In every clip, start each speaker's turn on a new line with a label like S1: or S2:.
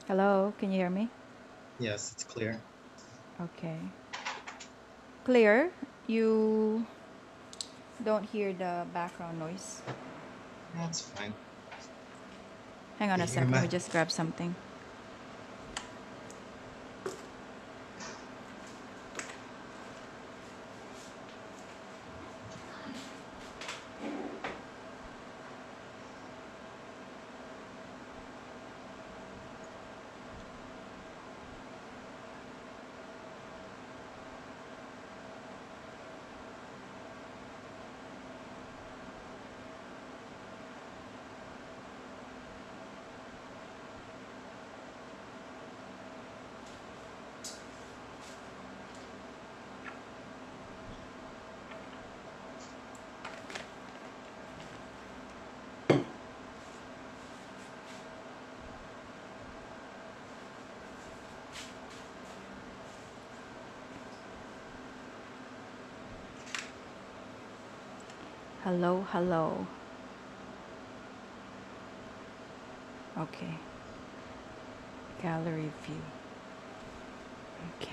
S1: Hello, can you hear me?
S2: Yes, it's clear.
S1: Okay. Clear? You don't hear the background noise?
S2: That's fine.
S1: Hang on
S2: You
S1: a
S2: hear
S1: sec, let
S2: my...
S1: me just grab something. Hello, hello. Okay. Gallery view. Okay.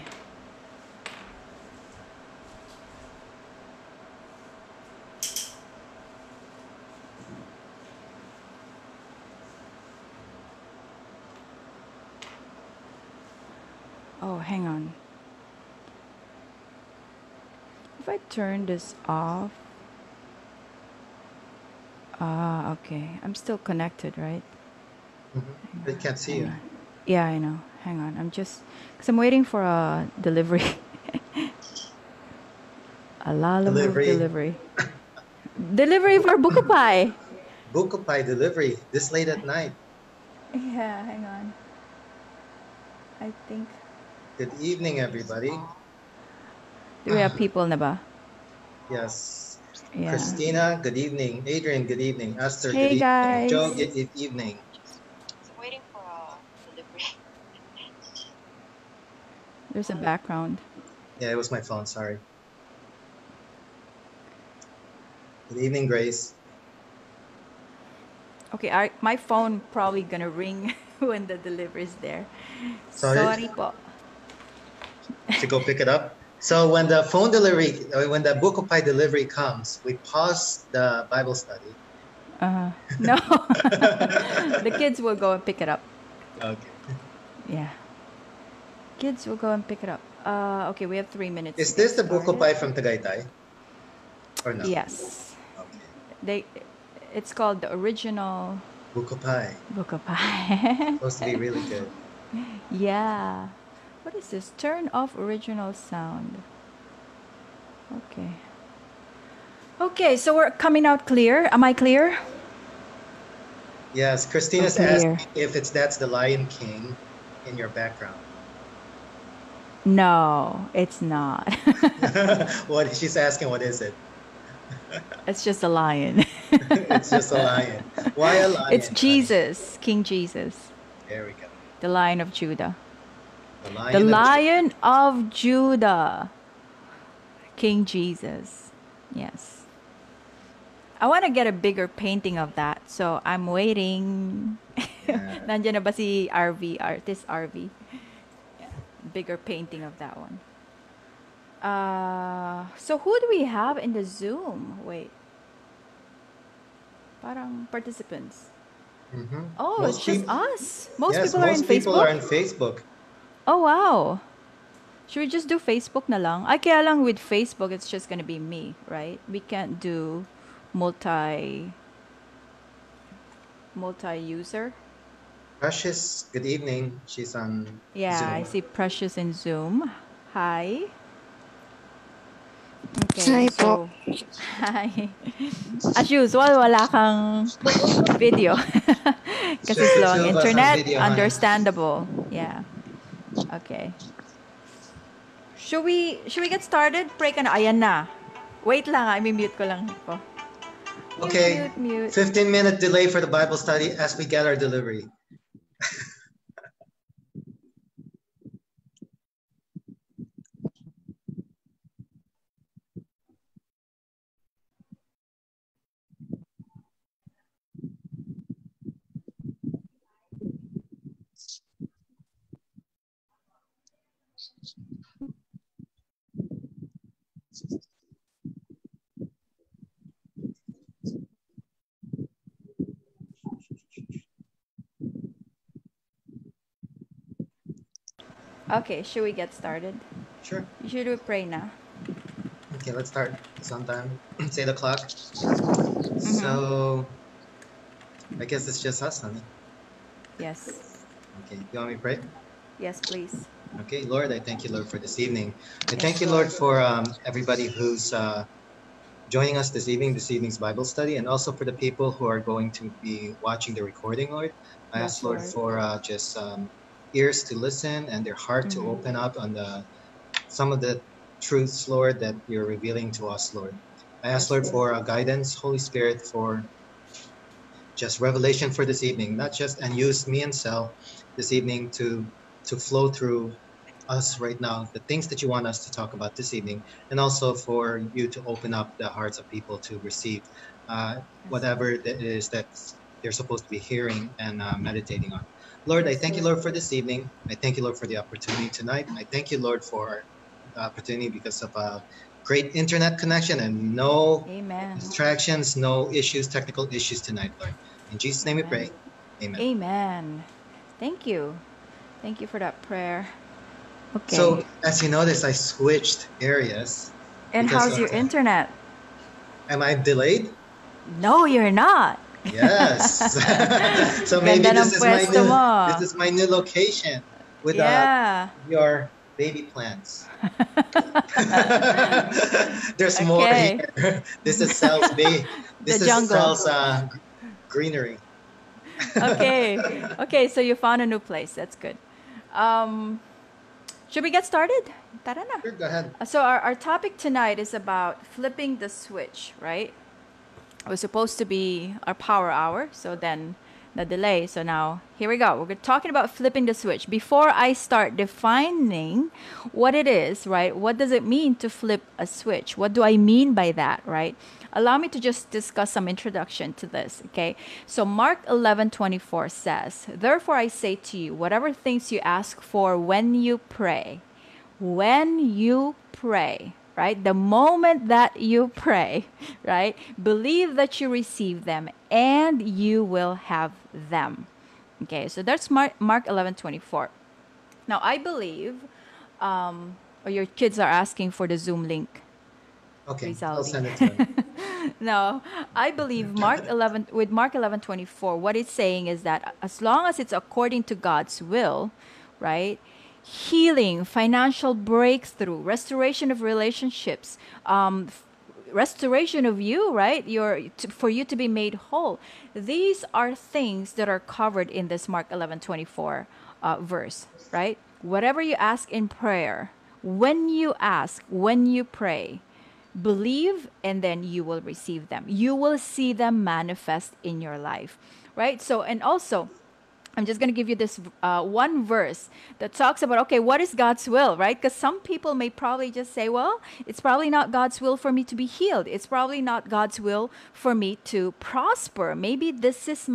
S1: Oh, hang on. If I turn this off. Ah, okay. I'm still connected, right?
S2: I can't see
S1: Hang
S2: you.
S1: on. Yeah, I know. Hang on. Because I'm waiting for a delivery. A Lala Move
S2: Delivery.
S1: delivery. Delivery for Bukupay.
S2: Buko delivery this late at night.
S1: Yeah, hang on. I think.
S2: Good evening, everybody.
S1: Do we have people na ba?
S2: Yes.
S1: Yeah.
S2: Christina, good evening. Adrian, good evening. Esther, good
S1: Hey
S2: evening.
S1: guys.
S2: Joe, good evening.
S1: There's a background.
S2: Yeah, it was my phone. Sorry. Good evening, Grace.
S1: Okay, my phone probably gonna ring when the delivery's there.
S2: Sorry
S1: Sorry po.
S2: to go pick it up. So when the phone delivery, when the Buko delivery comes, we pause the Bible study.
S1: No. The kids will go and pick it up.
S2: Okay.
S1: Yeah. Kids will go and pick it up. Okay, we have 3 minutes to
S2: Is
S1: get
S2: this the Buko
S1: started.
S2: from Tagaytay or no?
S1: Yes.
S2: Okay.
S1: They it's called the original
S2: Buko
S1: Book of Pie.
S2: supposed to be really good.
S1: Yeah. What is this? Turn off original sound. Okay. Okay, so we're coming out clear. Am I clear?
S2: Yes,
S1: So
S2: Christina's
S1: clear.
S2: asking if that's the Lion King in your background.
S1: No, it's not.
S2: What she's asking, what is it?
S1: It's just a lion.
S2: It's just a lion. Why a
S1: It's
S2: lion, honey?
S1: Jesus, King Jesus,
S2: There we go.
S1: the Lion of Judah.
S2: The
S1: The
S2: Lion of Judah.
S1: Lion of Judah, King Jesus. Yes. I want to get a bigger painting of that, so I'm waiting.
S2: Yeah.
S1: Nandiyan na ba si RV, artist RV? Yeah. Bigger painting of that one. So who do we have in the Zoom? Wait, parang participants. Oh, it's
S2: Most
S1: just
S2: people,
S1: us. Most
S2: yes,
S1: people are in
S2: most people are
S1: Facebook.
S2: on Facebook.
S1: Oh wow. Should we just do Facebook na lang? Ay, kaya lang with Facebook, it's just gonna be me, right? We can't do multi multi-user.
S2: Precious, good evening. She's on
S1: Yeah, I
S2: Zoom.
S1: see Precious in Zoom. Hi. Okay,
S3: Hi po.
S1: so hi. As usual, wala kang video. Kasi
S2: Just the
S1: slow ang
S2: two of us on
S1: internet,
S2: video, honey.
S1: understandable. Yeah. Okay. Should we get started? Pray ka na. Ayan na. Wait lang, i-mute ko lang po. Mute,
S2: Okay,
S1: mute, mute.
S2: 15-minute delay for the Bible study as we get our delivery.
S1: Okay, should we get started?
S2: Sure.
S1: Should we pray now?
S2: Okay, let's start. It's on time. Say the clock.
S1: Mm-hmm.
S2: So I guess it's just us, honey.
S1: Yes.
S2: Okay, you want me to pray?
S1: Yes, please.
S2: Okay, Lord, I thank you, Lord, for this evening. I thank
S1: Yes,
S2: you, Lord,
S1: Lord.
S2: for everybody who's joining us this evening's Bible study, and also for the people who are going to be watching the recording, Lord. I ask,
S1: Yes,
S2: Lord,
S1: Lord.
S2: for just ears to listen and their heart to
S1: Mm-hmm.
S2: open up on some of the truths, Lord, that you're revealing to us, Lord. I ask,
S1: Yes,
S2: Lord,
S1: Lord.
S2: for guidance, Holy Spirit, for just revelation for this evening, not just and use me and Sel this evening to flow through us right now, the things that you want us to talk about this evening, and also for you to open up the hearts of people to receive
S1: Yes,
S2: whatever
S1: Lord.
S2: that is that they're supposed to be hearing and meditating on. Lord, I
S1: Yes,
S2: thank you,
S1: Lord.
S2: Lord, for this evening. I thank you, Lord, for the opportunity tonight. I thank you, Lord, for the opportunity because of a great internet connection and no
S1: Amen.
S2: distractions, no issues, technical issues tonight, Lord. In Jesus' name we
S1: Amen.
S2: pray. Amen.
S1: Amen. Thank you. Thank you for that prayer. Okay.
S2: So, as you notice, I switched areas
S1: And
S2: because
S1: how's
S2: of
S1: your internet?
S2: am I delayed?
S1: No, you're not.
S2: Yes. So maybe
S1: Ganda ng pwesto
S2: this
S1: mo.
S2: is my new location with
S1: Yeah.
S2: your baby plants. There's more
S1: Okay.
S2: here. This is Sal's bay.
S1: The
S2: This is
S1: jungle.
S2: Sal's greenery.
S1: Okay. Okay, so you found a new place. That's good. Um, should we get started? Tara na.
S2: Sure, go ahead.
S1: So our topic tonight is about flipping the switch, right? It was supposed to be our power hour, so then the delay. So now here we go. We're talking about flipping the switch. Before I start defining what it is, right? What does it mean to flip a switch? What do I mean by that, right? Allow me to just discuss some introduction to this, okay? So Mark 11:24 says, "Therefore I say to you, whatever things you ask for when you pray, right? The moment that you pray, right? Believe that you receive them and you will have them." Okay, so that's Mark 11:24. Now, I believe, or your kids are asking for the Zoom link,
S2: Okay, I'll
S1: Rizaldi.
S2: send it to him.
S1: No, I believe Mark 11:24, what it's saying is that as long as it's according to God's will, right? Healing, financial breakthrough, restoration of relationships, restoration of you, right? For you to be made whole. These are things that are covered in this Mark 11:24 verse, right? Whatever you ask in prayer, when you pray, believe and then you will receive them. You will see them manifest in your life, right? So, and also, I'm just going to give you this one verse that talks about, okay, what is God's will, right? Because some people may probably just say, well, it's probably not God's will for me to be healed. It's probably not God's will for me to prosper. Maybe this is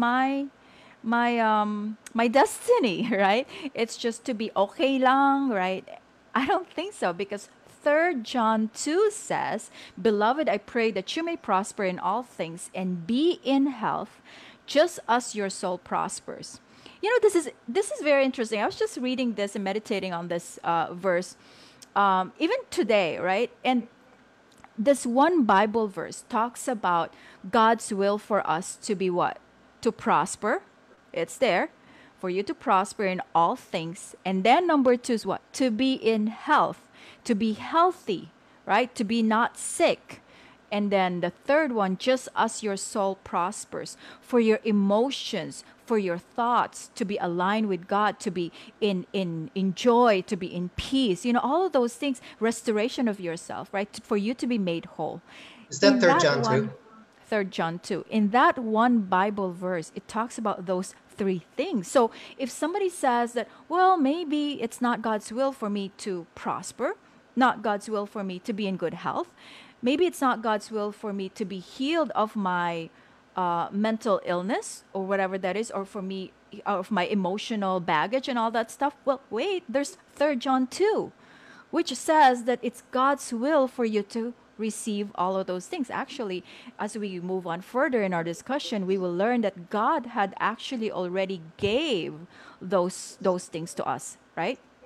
S1: my destiny, right? It's just to be okay lang, right? I don't think so, because 3 John 2 says, "Beloved, I pray that you may prosper in all things and be in health, just as your soul prospers." You know, this is very interesting. I was just reading this and meditating on this verse, even today, right? And this one Bible verse talks about God's will for us to be what? To prosper. It's there. For you to prosper in all things. And then number 2 is what? To be in health. To be healthy, right? To be not sick. And then the third one, just as your soul prospers, for your emotions, for your thoughts to be aligned with God, to be in joy, to be in peace. You know, all of those things, restoration of yourself, right? For you to be made whole.
S2: Is that
S1: In
S2: third
S1: that
S2: John
S1: one,
S2: too?
S1: 3 John 2, in that one Bible verse, it talks about those three things. So if somebody says that, well, maybe it's not God's will for me to prosper, not God's will for me to be in good health, maybe it's not God's will for me to be healed of my mental illness or whatever that is, or for me, of my emotional baggage and all that stuff. Well, wait, there's 3 John 2, which says that it's God's will for you to receive all of those things. Actually, as we move on further in our discussion, we will learn that God had actually already gave those things to us, right?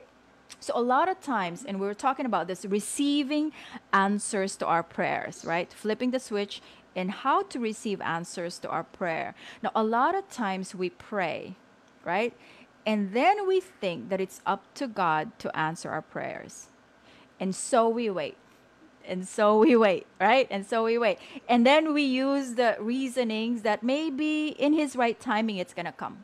S1: So a lot of times, and we were talking about this, receiving answers to our prayers, right? Flipping the switch and how to receive answers to our prayer. Now, a lot of times we pray, right? And then we think that it's up to God to answer our prayers. And so we wait. And so we wait, right? And so we wait. And then we use the reasonings that maybe in His right timing it's going to come.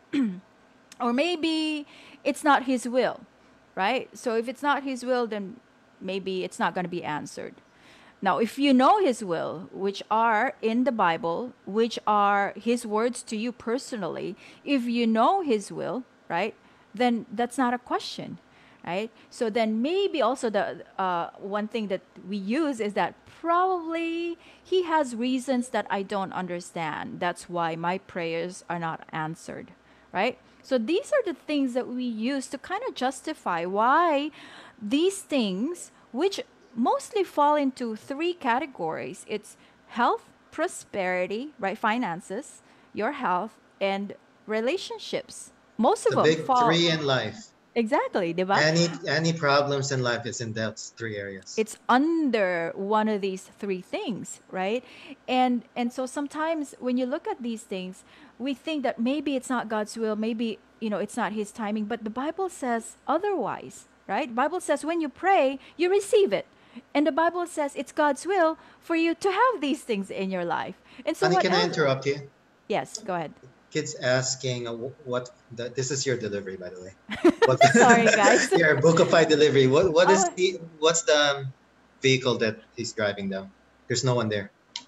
S1: Or maybe it's not His will, right? So if it's not His will, then maybe it's not going to be answered. Now, if you know His will, which are in the Bible, which are His words to you personally, if you know His will, right, then that's not a question, right? So then maybe also the one thing that we use is that probably He has reasons that I don't understand. That's why my prayers are not answered, right? So these are the things that we use to kind of justify why these things, which mostly fall into three categories, it's health, prosperity, right? Finances, your health, and relationships. Most of
S2: The
S1: them
S2: big
S1: fall
S2: three in life.
S1: exactly, diba?
S2: Any problems in life is in those three areas.
S1: It's under one of these three things, right? And so sometimes when you look at these things, we think that maybe it's not God's will, maybe it's not His timing, but the Bible says otherwise, right? Bible says when you pray you receive it, and the Bible says it's God's will for you to have these things in your life. And so
S2: Honey,
S1: what
S2: can I
S1: else?
S2: interrupt you?
S1: Yes, go ahead.
S2: Kids asking this is your delivery, by the way. What
S1: Sorry, guys.
S2: your Bookify delivery? What is
S1: Oh,
S2: what's the vehicle that he's driving down? There's no one there.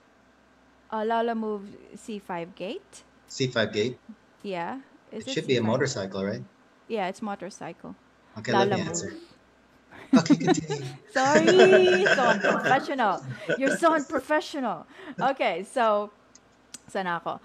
S1: Lala move C5 gate.
S2: C5 gate.
S1: Yeah, is
S2: It
S1: it
S2: should be a
S1: C5?
S2: motorcycle, right?
S1: Yeah, it's motorcycle.
S2: Okay, let
S1: Lala
S2: me
S1: move.
S2: answer. Okay, continue.
S1: Sorry, so unprofessional. You're so unprofessional. Okay, so sana ako.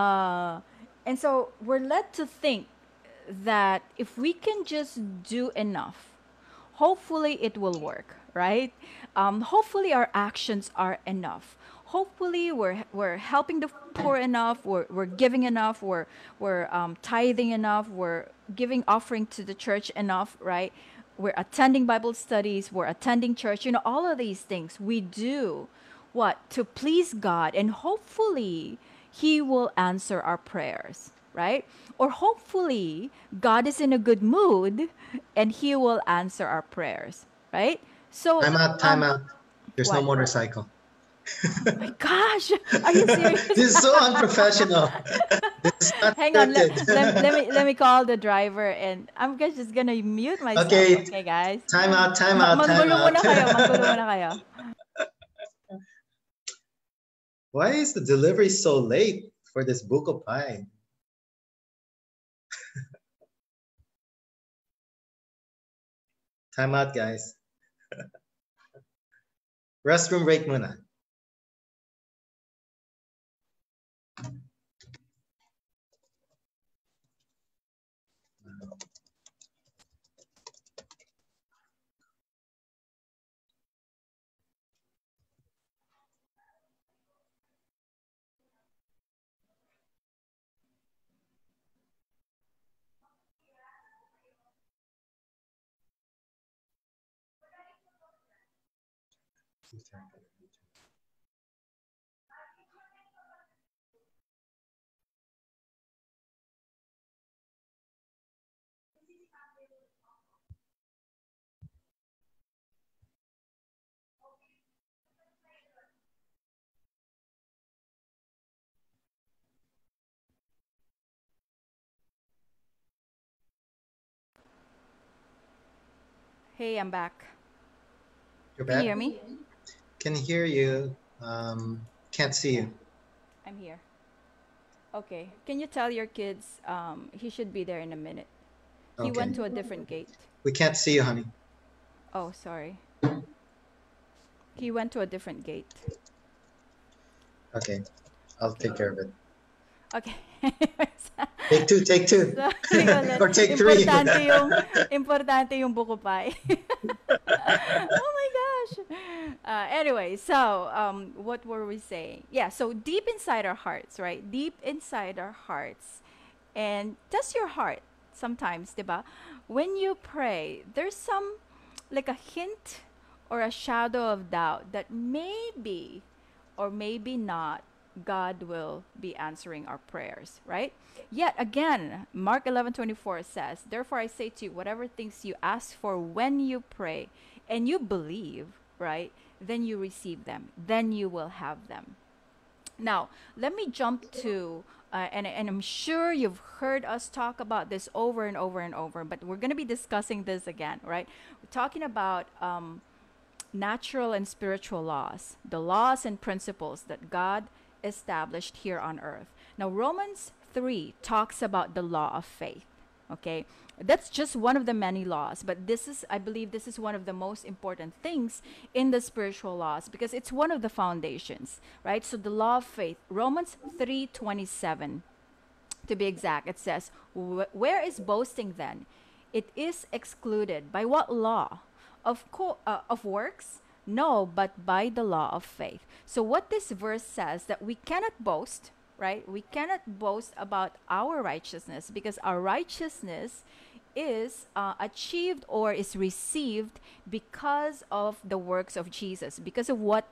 S1: And so we're led to think that if we can just do enough, hopefully it will work, right? Hopefully our actions are enough. Hopefully we're helping the poor enough, we're giving enough, we're tithing enough, we're giving offering to the church enough, right? We're attending Bible studies, we're attending church, all of these things we do what to please God, and hopefully He will answer our prayers, right? Or hopefully God is in a good mood and He will answer our prayers, right? So,
S2: Time out, time out. There's no
S1: what?
S2: motorcycle.
S1: Oh my gosh, are you serious?
S2: This is so unprofessional. This is not
S1: Hang on,
S2: scripted.
S1: let me call the driver, and I'm just gonna mute myself.
S2: Okay,
S1: Okay, guys.
S2: time out, time out, time
S1: Manggulo
S2: out.
S1: muna kayo, manggulo muna kayo.
S2: Why is the delivery so late for this book of pie? Time out, guys. Restroom break muna.
S1: Hey, I'm back.
S2: You're
S1: Can you
S2: back?
S1: hear me?
S2: Can hear you. Can't see you.
S1: I'm here. Okay. Can you tell your kids he should be there in a minute? He
S2: Okay.
S1: went to a different gate.
S2: We can't see you, honey.
S1: Oh, sorry. He went to a different gate.
S2: Okay. I'll
S1: Okay.
S2: take care of it.
S1: Okay.
S2: Take two, take two.
S1: Sorry ulit.
S2: Or take three.
S1: Importante yung buko pie. Oh my gosh. Anyway, so what were we saying? Yeah, so deep inside our hearts, right? Deep inside our hearts. And just your heart sometimes, diba? when you pray, there's some like a hint or a shadow of doubt that maybe or maybe not God will be answering our prayers, right? Yet again, Mark 11:24 says, "Therefore I say to you, whatever things you ask for when you pray and you believe, right? Then you receive them. Then you will have them." Now, let me jump to, and I'm sure you've heard us talk about this over and over and over, but we're going to be discussing this again, right? We're talking about natural and spiritual laws, the laws and principles that God established here on earth. Now, Romans 3 talks about the law of faith. Okay, that's just one of the many laws, but this is, I believe, this is one of the most important things in the spiritual laws because it's one of the foundations, right? So the law of faith, Romans 3:27 to be exact, it says, "Where is boasting then? It is excluded. By what law? Of works? No, but by the law of faith." So what this verse says that we cannot boast, right? We cannot boast about our righteousness because our righteousness is achieved or is received because of the works of Jesus, because of what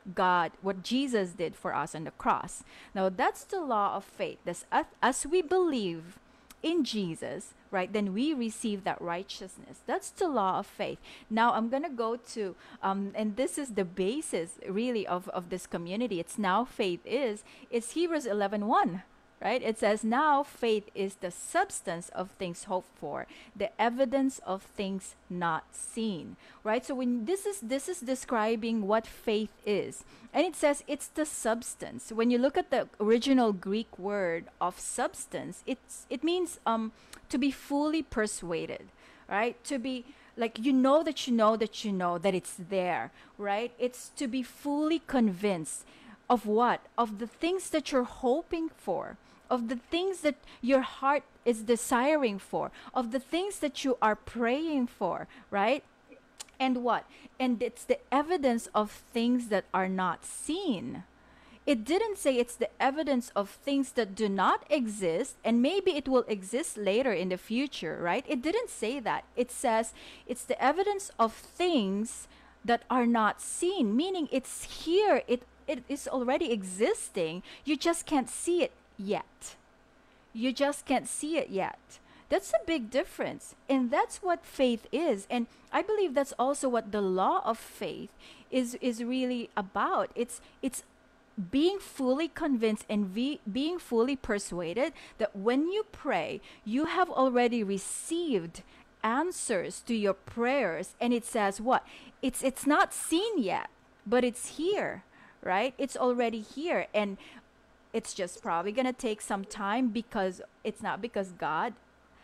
S1: Jesus did for us on the cross. Now that's the law of faith. That's as we believe in Jesus, right, then we receive that righteousness. That's the law of faith. Now I'm going to go to, and this is the basis really of this community. It's now faith it's Hebrews 11:1. Right? It says, "Now faith is the substance of things hoped for, the evidence of things not seen." Right? So when this is describing what faith is. And it says it's the substance. When you look at the original Greek word of substance, it means to be fully persuaded, right? To be like you know that you know that you know that it's there, right? It's to be fully convinced of what? Of the things that you're hoping for, of the things that your heart is desiring for, of the things that you are praying for, right? And what? And it's the evidence of things that are not seen. It didn't say it's the evidence of things that do not exist and maybe it will exist later in the future, right? It didn't say that. It says it's the evidence of things that are not seen, meaning it's here. It is already existing. You just can't see it yet. You just can't see it yet. That's a big difference. And that's what faith is. And I believe that's also what the law of faith is really about. It's being fully convinced and being fully persuaded that when you pray, you have already received answers to your prayers. And it says what? It's not seen yet, but it's here, right? It's already here. And it's just probably gonna take some time because it's not because God,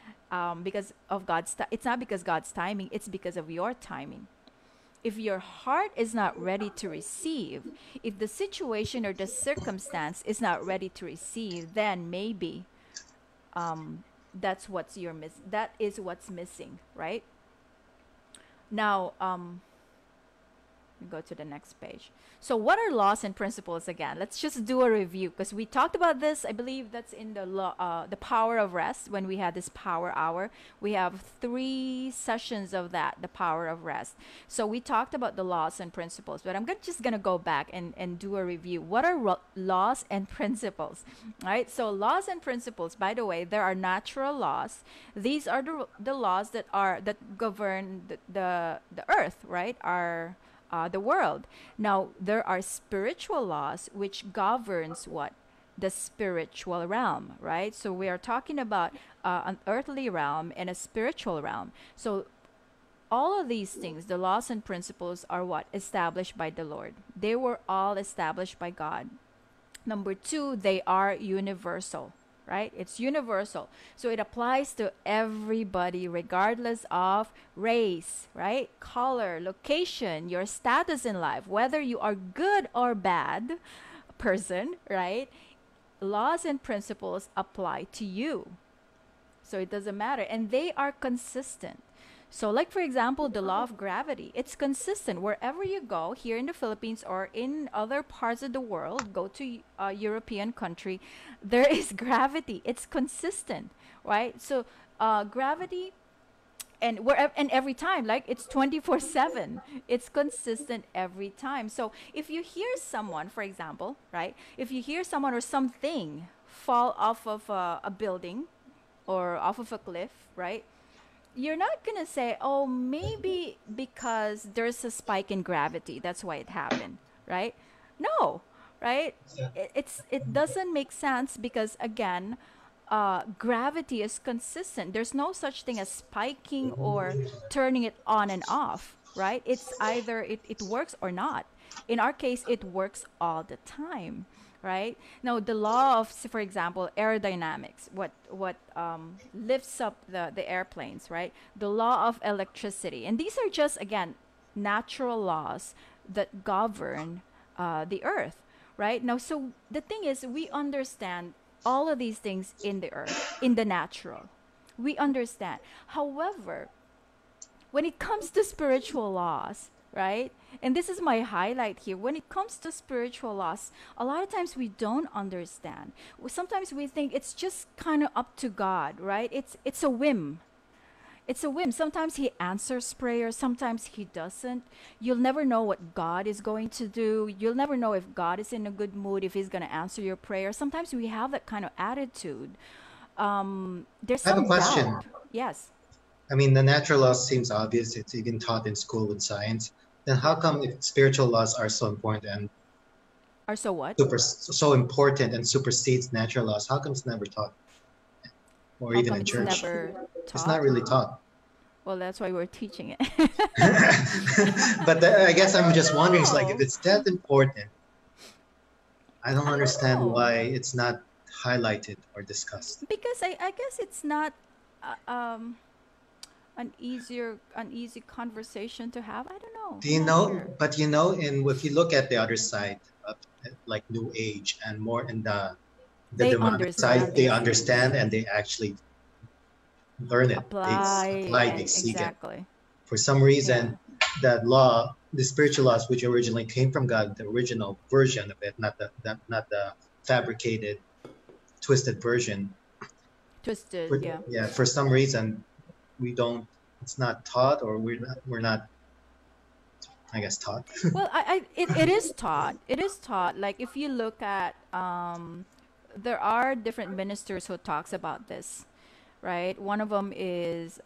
S1: because of it's not because God's timing. It's because of your timing. If your heart is not ready to receive, if the situation or the circumstance is not ready to receive, then maybe that is what's missing, right? Now, go to the next page. So what are laws and principles again? Let's just do a review because we talked about this. I believe that's in the the power of rest when we had this power hour. We have 3 sessions of that, the power of rest. So we talked about the laws and principles, but I'm just gonna go back and do a review. What are laws and principles? All right. So laws and principles. By the way, there are natural laws. These are the laws that govern the earth, right? The world. Now, there are spiritual laws which governs what? The spiritual realm, right? So we are talking about an earthly realm and a spiritual realm. So all of these things, the laws and principles are what? Established by the Lord. They were all established by God. Number 2, they are universal, right? It's universal. So it applies to everybody regardless of race, right? Color, location, your status in life, whether you are good or bad person, right? Laws and principles apply to you. So it doesn't matter. And they are consistent. So like for example, the law of gravity, it's consistent wherever you go here in the Philippines or in other parts of the world, go to a European country, there is gravity. It's consistent, right? So gravity and wherever and every time, like it's 24/7, it's consistent every time. So if you hear someone, for example, right, if you hear someone or something fall off of a building or off of a cliff, right, you're not gonna say, oh, maybe because there's a spike in gravity, that's why it happened, right? No, right? It doesn't make sense because again, gravity is consistent. There's no such thing as spiking or turning it on and off, right? It's either it works or not. In our case, it works all the time, right? Now, the law of, say, for example, aerodynamics, what lifts up the airplanes, right? The law of electricity, and these are just again natural laws that govern the earth, right? Now, so the thing is, we understand all of these things in the earth, in the natural. We understand. However, when it comes to spiritual laws, right? And this is my highlight here. When it comes to spiritual laws, a lot of times we don't understand. Sometimes we think it's just kind of up to God, right? It's a whim. It's a whim. Sometimes he answers prayer, sometimes he doesn't. You'll never know what God is going to do. You'll never know if God is in a good mood, if he's going to answer your prayer. Sometimes we have that kind of attitude. There's
S2: I have a
S1: some
S2: question.
S1: doubt. Yes.
S2: I mean, the natural laws seems obvious. It's even taught in school with science. Then how come if spiritual laws are so important and
S1: Or so what?
S2: so important and supersedes natural laws, how come it's never taught or
S1: How
S2: even
S1: come
S2: in
S1: it's
S2: church?
S1: never
S2: It's not
S1: taught?
S2: really taught.
S1: Well, that's why we're teaching it.
S2: But I guess
S1: I
S2: I'm
S1: don't
S2: just wondering, it's like if
S1: know.
S2: it's that important, I don't
S1: I don't
S2: understand
S1: know.
S2: why it's not highlighted or discussed.
S1: Because I guess it's not an easy conversation to have. I don't know.
S2: Do
S1: I'm
S2: you
S1: not
S2: know?
S1: sure.
S2: But you know, and if you look at the other side of like New Age and more in the
S1: They
S2: demonic side,
S1: understand
S2: they
S1: these things.
S2: understand and they actually learn it. They
S1: Apply
S2: apply, they
S1: and
S2: seek it.
S1: exactly.
S2: For some
S1: Yeah.
S2: reason, that law, the spiritual laws, which originally came from God, the original version of it, not the fabricated, twisted version.
S1: Twisted, yeah.
S2: Yeah, for some reason, we don't. It's not taught, or we're not. I guess taught.
S1: Well, it is taught. It is taught. Like if you look at there are different ministers who talks about this, right? One of them is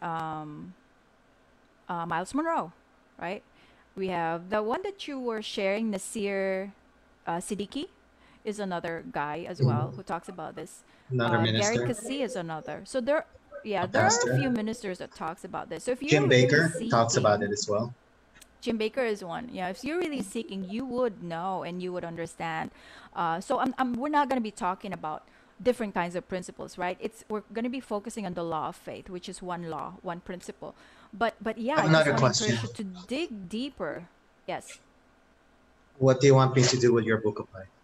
S1: Miles Monroe, right? We have the one that you were sharing, Nasir Siddiqui, is another guy as well who talks about this.
S2: Another
S1: Gary
S2: minister,
S1: Cassie is another. So there, yeah,
S2: a
S1: there are a few
S2: pastor.
S1: ministers that talks about this. So if
S2: Jim
S1: you're really
S2: Baker talks about
S1: seeking,
S2: it as well.
S1: Jim Baker is one. Yeah, if you're really seeking, you would know and you would understand. So we're not going to be talking about different kinds of principles, right? We're going to be focusing on the law of faith, which is one law, one principle. But yeah,
S2: I have
S1: I just
S2: another
S1: want to
S2: question.
S1: encourage you to dig deeper. Yes.
S2: What do you want me to do with your book of life?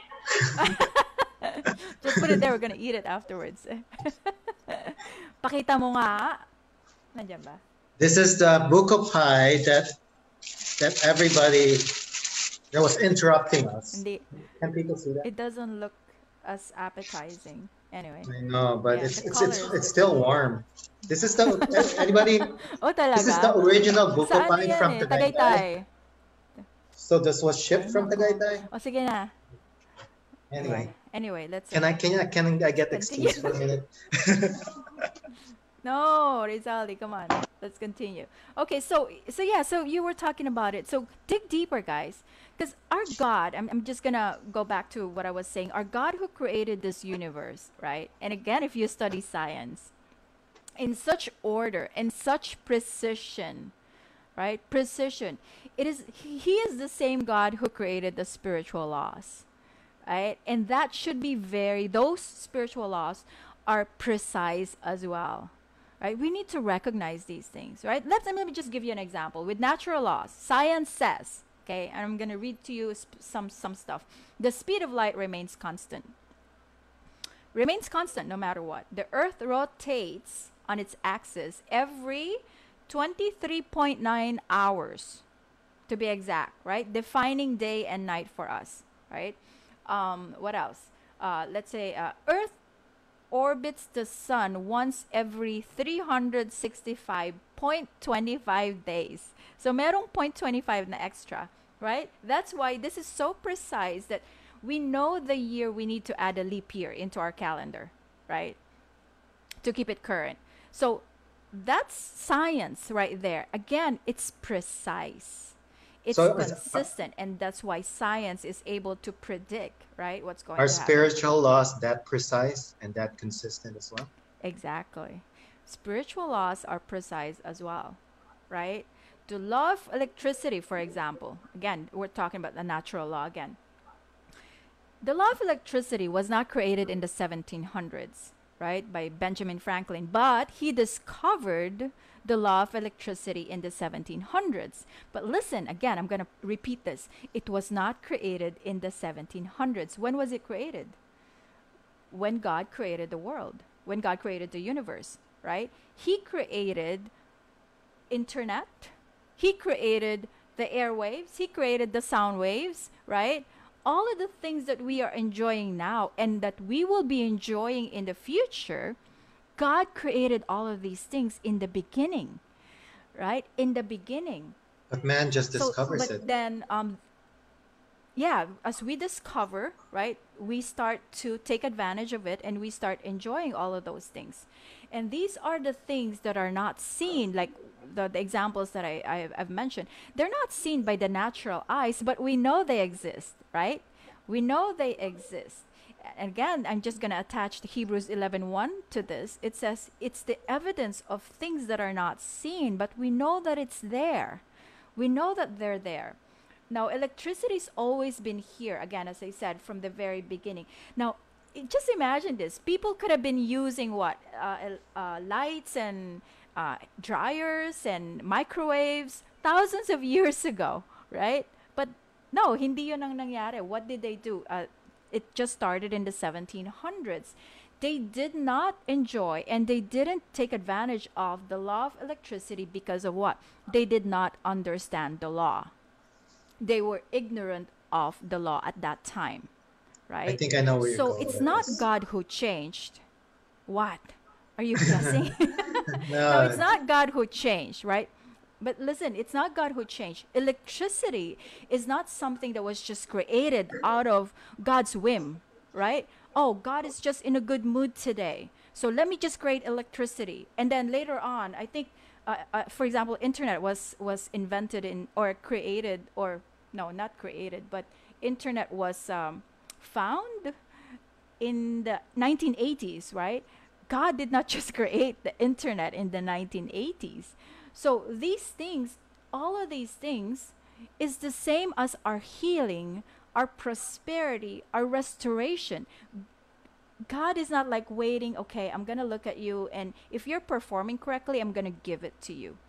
S1: Just put it there. We're going to eat it afterwards. Pakita mo nga. Nandiyan ba?
S2: This is the book of pie that everybody that was interrupting us.
S1: Hindi.
S2: Can people see that?
S1: It doesn't look as appetizing. Anyway.
S2: I know, but
S1: Yeah,
S2: it's
S1: the
S2: it's
S1: color
S2: it's
S1: is
S2: it's still
S1: different.
S2: warm. This is the anybody.
S1: Oh,
S2: This is the
S1: talaga?
S2: original book
S1: Sa
S2: of
S1: ano
S2: pie
S1: yan
S2: from
S1: eh?
S2: Tagaytay.
S1: Tagaytay.
S2: So this was
S1: Ay,
S2: shipped from
S1: nako.
S2: Tagaytay.
S1: O, sige na.
S2: Anyway,
S1: Anyway, let's
S2: can I get
S1: continue.
S2: excused for a minute?
S1: No, Rizaldi, come on. Let's continue. Okay, so yeah, so you were talking about it. So dig deeper, guys. Because our God, I'm just gonna go back to what I was saying. Our God who created this universe, right? And again, if you study science, in such order and such precision, right? Precision. He is the same God who created the spiritual laws, right? And that should be those spiritual laws are precise as well, right? We need to recognize these things, right? Let me just give you an example with natural laws. Science says, okay, and I'm going to read to you some stuff. The speed of light remains constant no matter what. The earth rotates on its axis every 23.9 hours to be exact, right? Defining day and night for us, right? What else? Let's say Earth orbits the sun once every 365.25 days. So merong 0.25 na extra, right? That's why this is so precise that we know the year we need to add a leap year into our calendar, right? To keep it current. So that's science right there. Again, it's precise. It's
S2: So
S1: consistent, and that's why science is able to predict, right, what's going
S2: are
S1: to happen.
S2: spiritual laws that precise and that consistent as well?
S1: Exactly. Spiritual laws are precise as well, right? The law of electricity, for example, again, we're talking about the natural law again. The law of electricity was not created in the 1700s, right, by Benjamin Franklin, but he discovered the law of electricity in the 1700s. But listen, again, I'm going to repeat this. It was not created in the 1700s. When was it created? When God created the world, when God created the universe, right? He created internet, he created the airwaves, he created the sound waves, right? All of the things that we are enjoying now and that we will be enjoying in the future, God created all of these things in the beginning, right? In the beginning.
S2: But man just
S1: So,
S2: discovers
S1: but
S2: it.
S1: then yeah, as we discover, right, we start to take advantage of it and we start enjoying all of those things. And these are the things that are not seen, like the examples that I've mentioned. They're not seen by the natural eyes, but we know they exist, right? We know they exist. And again, I'm just going to attach the Hebrews 11:1 to this. It says it's the evidence of things that are not seen, but we know that it's there. We know that they're there. Now, electricity's always been here, again, as I said, from the very beginning. Now, just imagine this. People could have been using what? Lights and dryers and microwaves thousands of years ago, right? But no, hindi yun ang nangyari. What did they do? It just started in the 1700s. They did not enjoy and they didn't take advantage of the law of electricity because of what? They did not understand the law. They were ignorant of the law at that time,
S2: I
S1: right?
S2: think I know where you're
S1: So
S2: going
S1: it's
S2: with
S1: not
S2: this.
S1: God who changed. What? Are you guessing? No, it's
S2: No,
S1: not God who changed, right? But listen, it's not God who changed. Electricity is not something that was just created out of God's whim, right? Oh, God is just in a good mood today. So let me just create electricity. And then later on, I think, for example, internet was invented in or created or no, not created, but internet was found in the 1980s, right? God did not just create the internet in the 1980s. So these things, all of these things, is the same as our healing, our prosperity, our restoration. God is not like waiting, okay, I'm going to look at you, and if you're performing correctly, I'm going to give it to you.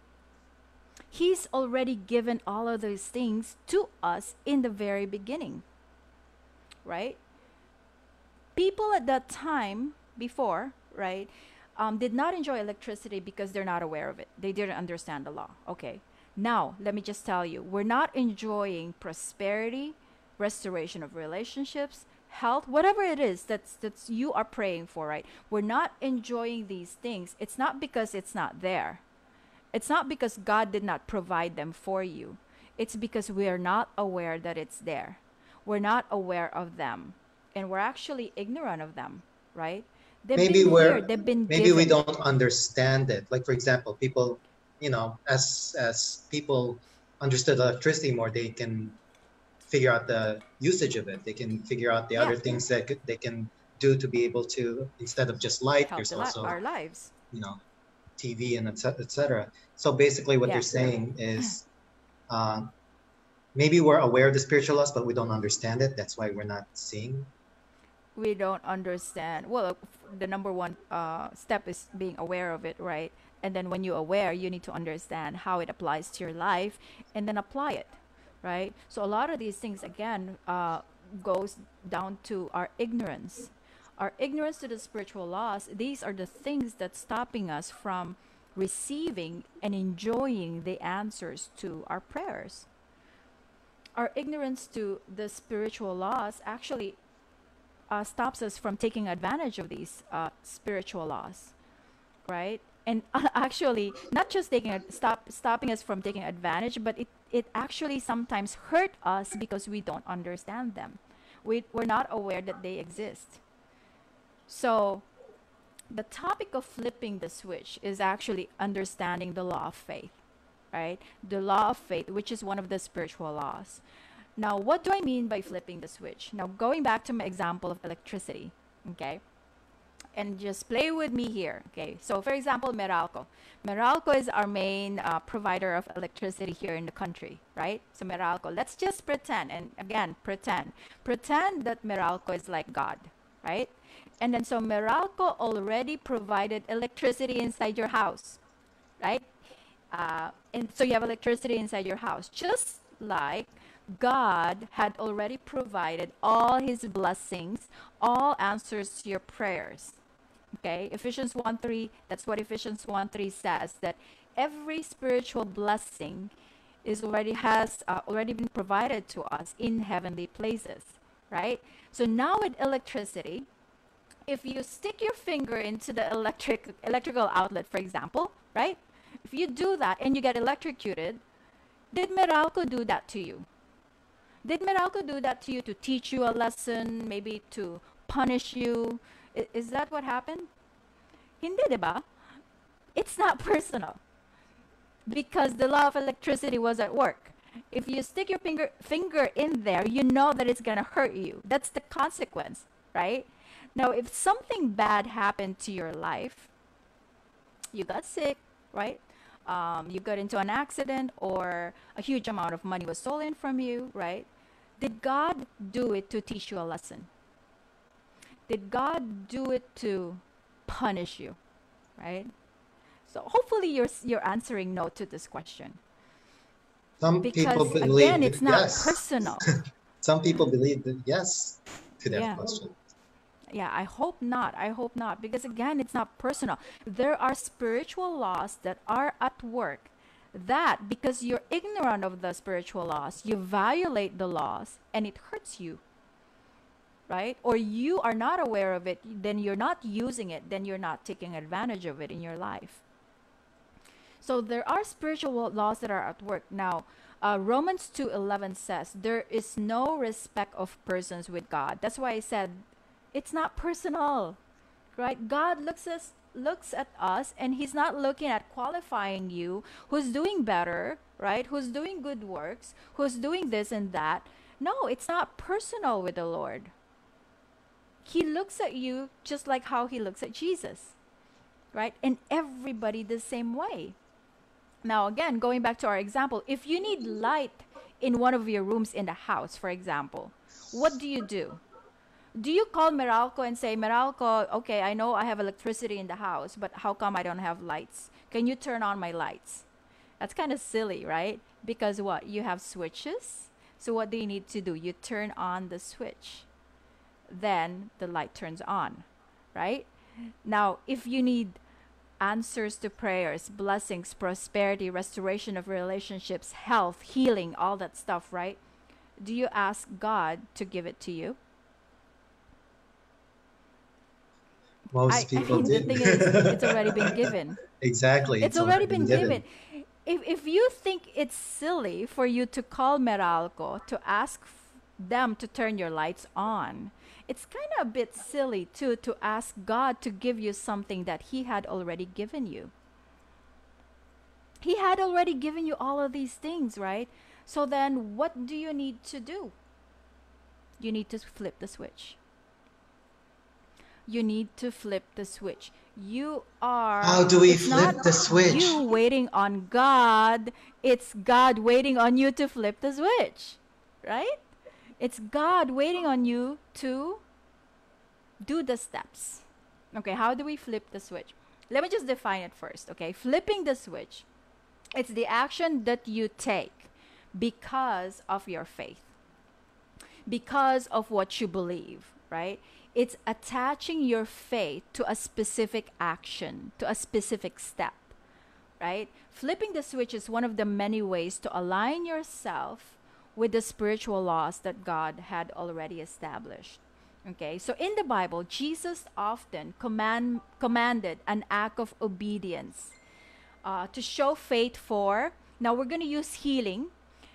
S1: He's already given all of those things to us in the very beginning, right? People at that time before, right, did not enjoy electricity because they're not aware of it. They didn't understand the law. Okay. Now, let me just tell you, we're not enjoying prosperity, restoration of relationships, health, whatever it is that's you are praying for, right? We're not enjoying these things. It's not because it's not there. It's not because God did not provide them for you. It's because we are not aware that it's there. We're not aware of them. And we're actually ignorant of them, right? They've
S2: maybe
S1: been here,
S2: we're
S1: they've been
S2: maybe we
S1: given.
S2: don't understand it. Like for example, people, as people understood electricity more, they can figure out the usage of it. They can figure out the
S1: Yeah,
S2: other things that they can do to be able to, instead of just light,
S1: help
S2: there's also,
S1: our lives.
S2: you know, TV and etc. So basically, what they're
S1: Yeah,
S2: saying is uh, maybe we're aware of the spiritual laws, but we don't understand it. That's why we're not seeing.
S1: we don't understand. Well, the number one step is being aware of it, right? And then when you're aware, you need to understand how it applies to your life and then apply it, right? So a lot of these things, again, goes down to our ignorance. Our ignorance to the spiritual laws, these are the things that's stopping us from receiving and enjoying the answers to our prayers. Our ignorance to the spiritual laws actually stops us from taking advantage of these spiritual laws, right? And actually, not just stopping us from taking advantage, but it actually sometimes hurt us because we don't understand them. We're not aware that they exist. So the topic of flipping the switch is actually understanding the law of faith, right? The law of faith, which is one of the spiritual laws. Now, what do I mean by flipping the switch? Now, going back to my example of electricity, okay? And just play with me here, okay? So, for example, Meralco. Meralco is our main provider of electricity here in the country, right? So, Meralco, let's just pretend, and again, pretend that Meralco is like God, right? And then, so Meralco already provided electricity inside your house, right? And so you have electricity inside your house, just like God had already provided all his blessings, all answers to your prayers. Okay, Ephesians 1:3, that's what Ephesians 1:3 says, that every spiritual blessing has already been provided to us in heavenly places, right? So now with electricity, if you stick your finger into the electrical outlet, for example, right? If you do that and you get electrocuted, did Meralco do that to you? Did Meralco do that to you to teach you a lesson, maybe to punish you? Is that what happened? Hindi, di ba? It's not personal because the law of electricity was at work. If you stick your finger in there, you know that it's going to hurt you. That's the consequence, right? Now, if something bad happened to your life, you got sick, right? You got into an accident or a huge amount of money was stolen from you, right? Did God do it to teach you a lesson? Did God do it to punish you, right? So hopefully you're answering no to this question.
S2: Some people
S1: Because again,
S2: believe
S1: it's
S2: that
S1: not
S2: yes.
S1: personal.
S2: Some people believe that yes to that
S1: Yeah.
S2: question.
S1: Yeah, I hope not. I hope not. Because again, it's not personal. There are spiritual laws that are at work that because you're ignorant of the spiritual laws, you violate the laws and it hurts you, right? Or you are not aware of it, then you're not using it, then you're not taking advantage of it in your life. So there are spiritual laws that are at work. Now, Romans 2:11 says, there is no respect of persons with God. That's why I said, it's not personal, right? God looks at us and he's not looking at qualifying you, who's doing better, right? Who's doing good works, who's doing this and that. No, it's not personal with the Lord. He looks at you just like how he looks at Jesus, right? And everybody the same way. Now, again, going back to our example, if you need light in one of your rooms in the house, for example, what do you do? Do you call Meralco and say, Meralco, okay, I know I have electricity in the house, but how come I don't have lights? Can you turn on my lights? That's kind of silly, right? Because what? You have switches. So what do you need to do? You turn on the switch. Then the light turns on, right? Now, if you need answers to prayers, blessings, prosperity, restoration of relationships, health, healing, all that stuff, right? Do you ask God to give it to you?
S2: Most
S1: I
S2: people
S1: mean, the
S2: do.
S1: thing is, it's already been given.
S2: Exactly,
S1: It's
S2: it's
S1: already
S2: already been
S1: been given.
S2: given.
S1: If you think it's silly for you to call Meralco to ask them to turn your lights on, it's kind of a bit silly too to ask God to give you something that He had already given you. He had already given you all of these things, right? So then what do you need to do? You need to flip the switch. You need to flip the switch.
S2: How do we
S1: It's not
S2: flip the switch?
S1: you waiting on God, it's God waiting on you to flip the switch, right? It's God waiting on you to do the steps. Okay, how do we flip the switch? Let me just define it first, okay? Flipping the switch, it's the action that you take because of your faith, because of what you believe, right? It's attaching your faith to a specific action, to a specific step, right? Flipping the switch is one of the many ways to align yourself with the spiritual laws that God had already established. Okay, so in the Bible, Jesus often commanded an act of obedience to show faith for. Now we're going to use healing.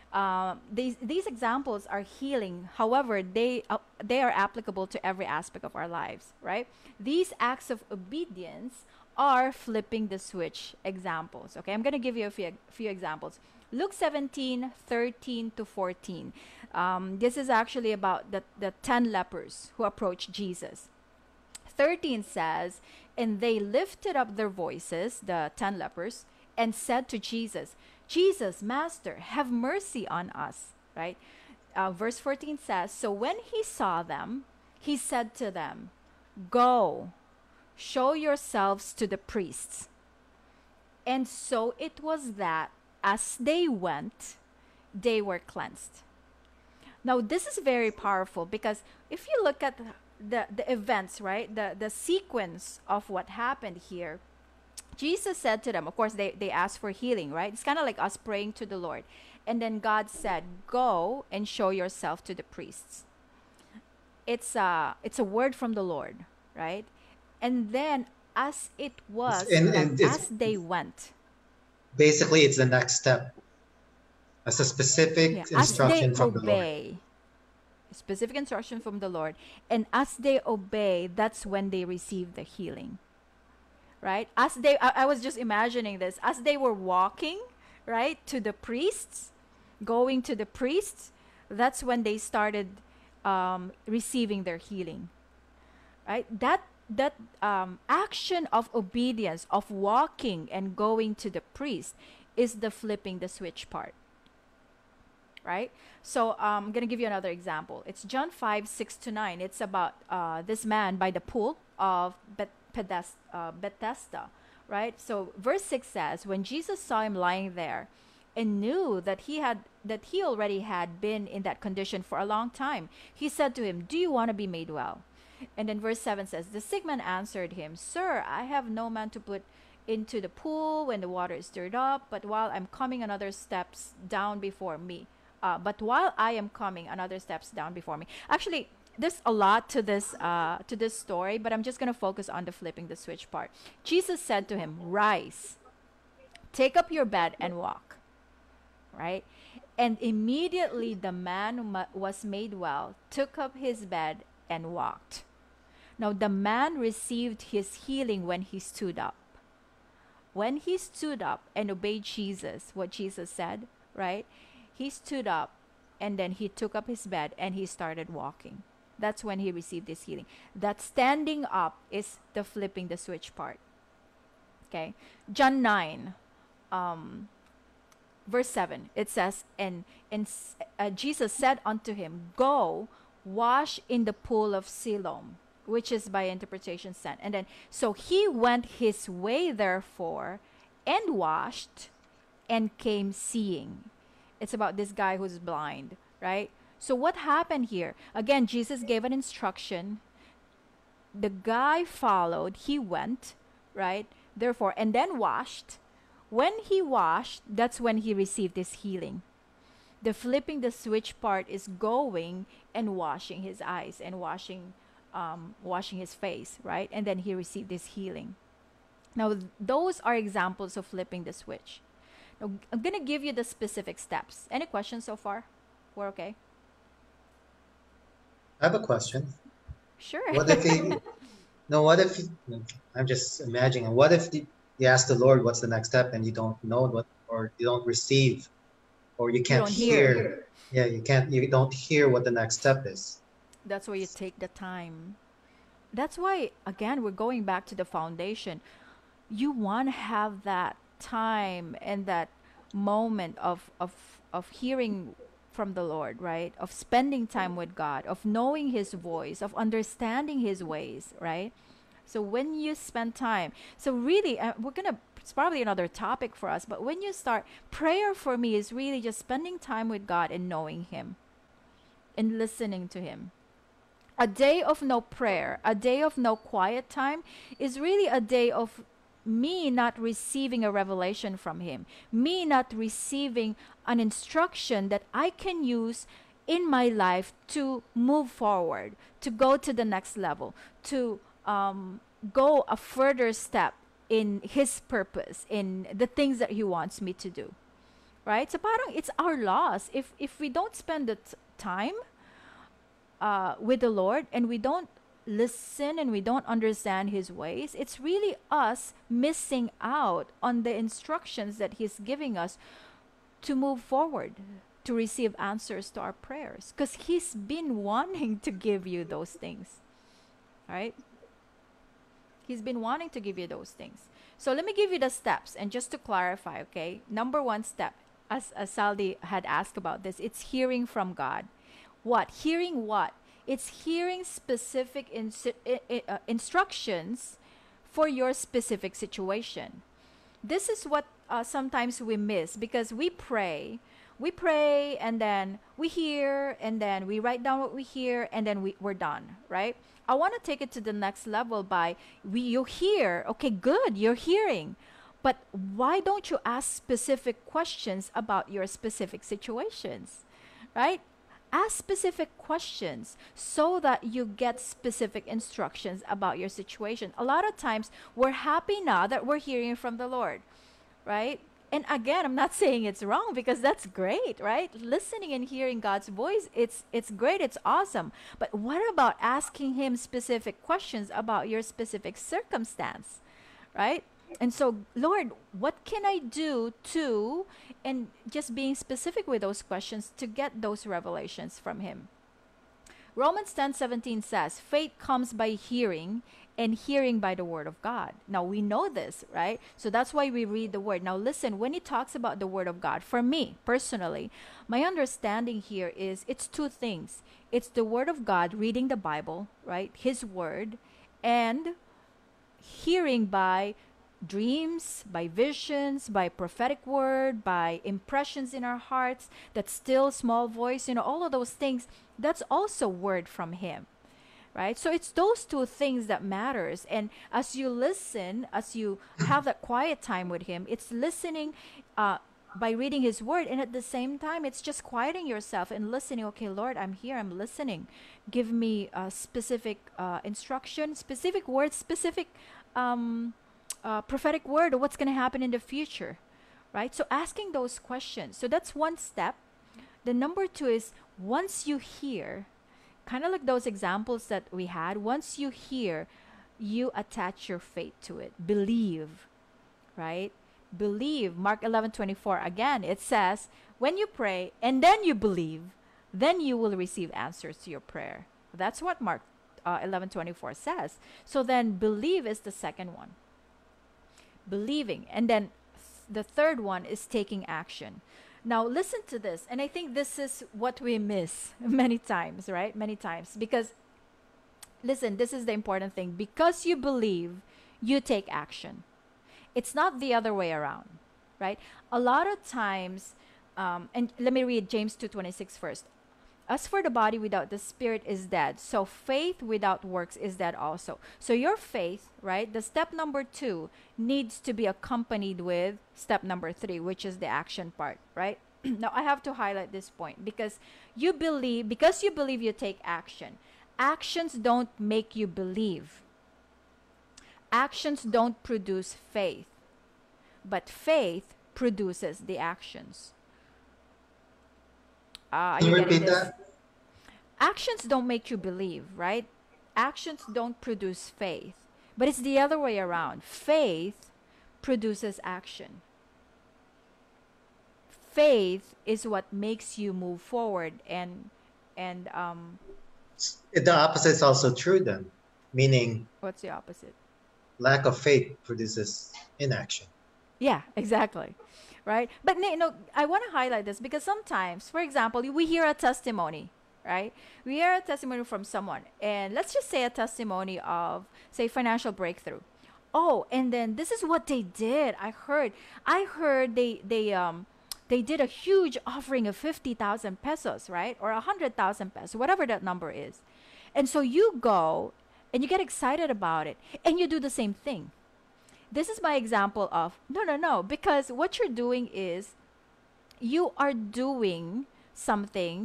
S1: These examples are healing. However, they are applicable to every aspect of our lives, right? These acts of obedience are flipping the switch examples. Okay, I'm going to give you a few examples. Luke 17:13 to 14. This is actually about the 10 lepers who approached Jesus. 13 says, "And they lifted up their voices, the 10 lepers, and said to Jesus, 'Jesus, Master, have mercy on us.'" Right? Verse 14 says, "So when he saw them, he said to them, 'Go, show yourselves to the priests.' And so it was that as they went, they were cleansed." Now, this is very powerful because if you look at the events, right, the sequence of what happened here, Jesus said to them, of course, they asked for healing, right? It's kind of like us praying to the Lord. And then God said, "Go and show yourself to the priests." It's a word from the Lord, right? And then as it was that
S2: And it's
S1: as they went,
S2: basically it's the next step as a
S1: yeah,
S2: specific
S1: as they
S2: instruction from the Lord.
S1: obey, specific instruction from the Lord, and as they obey, that's when they receive the healing, right? I was just imagining this, as they were walking, right, to the priests, going to the priests, that's when they started receiving their healing, right? That action of obedience, of walking and going to the priest, is the flipping the switch part, right? So I'm going to give you another example. It's John 5:6 to 9. It's about this man by the pool of Bethesda, right? So verse 6 says, "When Jesus saw him lying there and knew that he already had been in that condition for a long time, he said to him, 'Do you want to be made well?' And then verse 7 says, "The sick man answered him, 'Sir, I have no man to put into the pool when the water is stirred up, but while I'm coming, another steps down before me. But while I am coming, another steps down before me." Actually, there's a lot to this story, but I'm just gonna focus on the flipping the switch part. Jesus said to him, "Rise, take up your bed and walk." Right? And immediately the man was made well, took up his bed and walked. Now the man received his healing when he stood up. When he stood up and obeyed Jesus, what Jesus said, right? He stood up and then he took up his bed and he started walking. That's when he received his healing. That standing up is the flipping the switch part. Okay? John 9, verse 7, it says, and Jesus said unto him, "Go, wash in the pool of Siloam," which is by interpretation sent. And then, so he went his way, therefore, and washed, and came seeing. It's about this guy who's blind, right? So what happened here? Again, Jesus gave an instruction. The guy followed. He went, right? Therefore, and then washed. When he washed, that's when he received his healing. The flipping the switch part is going and washing his eyes and washing his face, right? And then he received this healing. Now, those are examples of flipping the switch. Now, I'm going to give you the specific steps. Any questions so far? We're okay?
S2: I have a question.
S1: Sure.
S2: What if he, no, what if, I'm just imagining, what if you ask the Lord what's the next step and you don't know what, or you don't receive, or you
S1: You
S2: can't
S1: don't hear.
S2: hear? Yeah, you don't hear what the next step is.
S1: That's why you take the time. That's why, again, we're going back to the foundation. You want to have that time and that moment of hearing from the Lord, right? Of spending time with God, of knowing His voice, of understanding His ways, right? So when you spend time, so really, it's probably another topic for us, but when you start, prayer for me is really just spending time with God and knowing Him and listening to Him. A day of no prayer, a day of no quiet time is really a day of me not receiving a revelation from Him, me not receiving an instruction that I can use in my life to move forward, to go to the next level, to go a further step in His purpose, in the things that He wants me to do. Right? So parang it's our loss if we don't spend the time with the Lord, and we don't listen and we don't understand His ways. It's really us missing out on the instructions that He's giving us to move forward, to receive answers to our prayers, because He's been wanting to give you those things. Right? He's been wanting to give you those things. So let me give you the steps. And just to clarify, okay, number one step, as Zaldy had asked about this, it's hearing from God. What? Hearing what? It's hearing specific instructions for your specific situation. This is what sometimes we miss, because we pray, and then we hear, and then we write down what we hear, and then we're done, right? I want to take it to the next level by you hear, okay, good, you're hearing, but why don't you ask specific questions about your specific situations, right? Ask specific questions so that you get specific instructions about your situation. A lot of times we're happy now that we're hearing from the Lord, right? And again, I'm not saying it's wrong, because that's great, right? Listening and hearing God's voice, it's great, it's awesome. But what about asking Him specific questions about your specific circumstance, right? And so, Lord, what can I do to, and just being specific with those questions to get those revelations from Him. Romans 10:17 says, faith comes by hearing, and hearing by the word of God. Now we know this, right? So that's why we read the word. Now listen, when it talks about the word of God, for me personally, my understanding here is it's two things. It's the word of God, reading the Bible, right? His word, and hearing by dreams, by visions, by prophetic word, by impressions in our hearts, that still small voice, all of those things, that's also word from Him, right? So it's those two things that matters. And as you listen, as you have that quiet time with Him, it's listening by reading His word, and at the same time it's just quieting yourself and listening. Okay, Lord, I'm here, I'm listening. Give me specific instruction, specific words, specific prophetic word of what's going to happen in the future, right? So asking those questions. So that's one step. The number two is, once you hear, kind of like those examples that we had, once you hear, you attach your faith to it. Believe, right? Believe. Mark 11:24, again, it says, when you pray and then you believe, then you will receive answers to your prayer. That's what Mark 11:24 says. So then believe is the second one. Believing. And then the third one is taking action. Now listen to this, and I think this is what we miss many times, right? Many times. Because listen, this is the important thing. Because you believe, you take action. It's not the other way around, right? A lot of times, and let me read James 2:26 first. As for the body without the spirit is dead, so faith without works is dead also. So your faith, right, the step number 2 needs to be accompanied with step number 3, which is the action part, right? Now I have to highlight this point, because you believe, you take action. Actions don't make you believe. Actions don't produce faith, but faith produces the actions. Are
S2: Can
S1: you
S2: you
S1: getting
S2: repeat
S1: this?
S2: that?
S1: Actions don't make you believe, right? Actions don't produce faith, but it's the other way around. Faith produces action. Faith is what makes you move forward, and
S2: The opposite is also true then, meaning
S1: what's the opposite?
S2: lack of faith produces inaction.
S1: Yeah, exactly. Right? But I want to highlight this, because sometimes, for example, we hear a testimony, right? We hear a testimony from someone, and let's just say a testimony of, say, financial breakthrough. Oh, and then this is what they did. I heard they did a huge offering of 50,000 pesos, right? Or 100,000 pesos, whatever that number is. And so you go and you get excited about it, and you do the same thing. This is my example of no, because what you're doing is you are doing something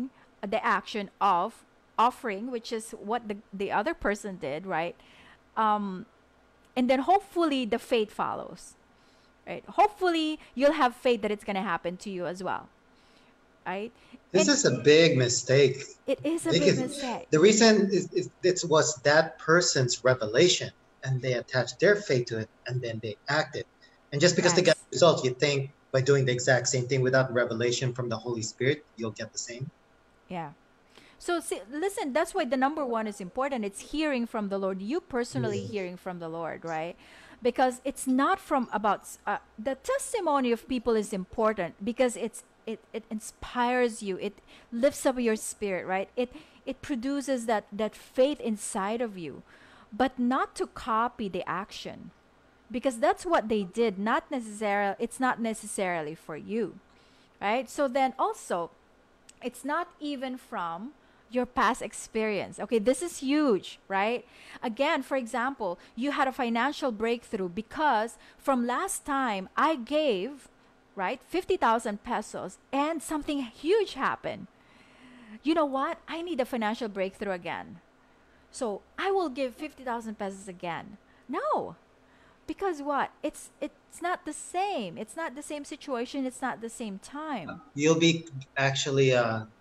S1: the action of offering, which is what the other person did, right? And then hopefully the faith follows, right? Hopefully you'll have faith that it's going to happen to you as well, right?
S2: This
S1: And
S2: is a big mistake.
S1: it is a big
S2: Because
S1: mistake.
S2: the reason is it was that person's revelation, and they attached their faith to it, and then they acted. And just because they got
S1: Yes.
S2: the result, you think by doing the exact same thing without revelation from the Holy Spirit, you'll get the same.
S1: Yeah. So see, listen, that's why the number one is important. It's hearing from the Lord. You personally
S2: Yeah.
S1: hearing from the Lord, right? Because it's not from about the testimony of people is important because it inspires you. It lifts up your spirit, right? It produces that faith inside of you, but not to copy the action, because that's what they did. Not necessarily. It's not necessarily for you, right? So then also it's not even from your past experience. Okay, this is huge, right? Again, for example, you had a financial breakthrough because from last time I gave, right, 50,000 pesos and something huge happened. You know what? I need a financial breakthrough again. So I will give 50,000 pesos again. No, because what? It's not the same. It's not the same situation. It's not the same time.
S2: You'll be actually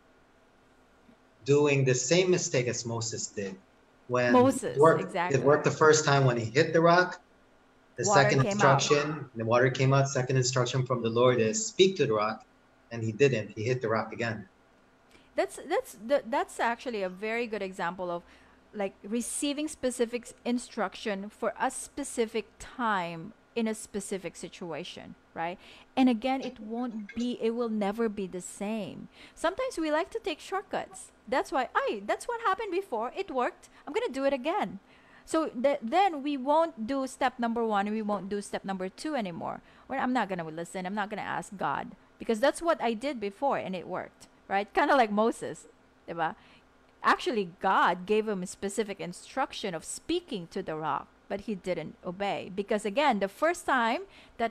S2: doing the same mistake as Moses did when it
S1: Moses,
S2: worked. It
S1: exactly.
S2: worked the first time when he hit the rock. The
S1: Water
S2: second
S1: came out.
S2: instruction, the water came out. Second instruction from the Lord is speak to the rock, and he didn't. He hit the rock again.
S1: That's actually a very good example of like receiving specific instruction for a specific time in a specific situation, right? And again, it will never be the same. Sometimes we like to take shortcuts. That's what happened before. It worked. I'm going to do it again. So then we won't do step number one and we won't do step number two anymore. Or I'm not going to listen. I'm not going to ask God because that's what I did before and it worked, right? Kind of like Moses, diba? Actually, God gave him a specific instruction of speaking to the rock, but he didn't obey because again, the first time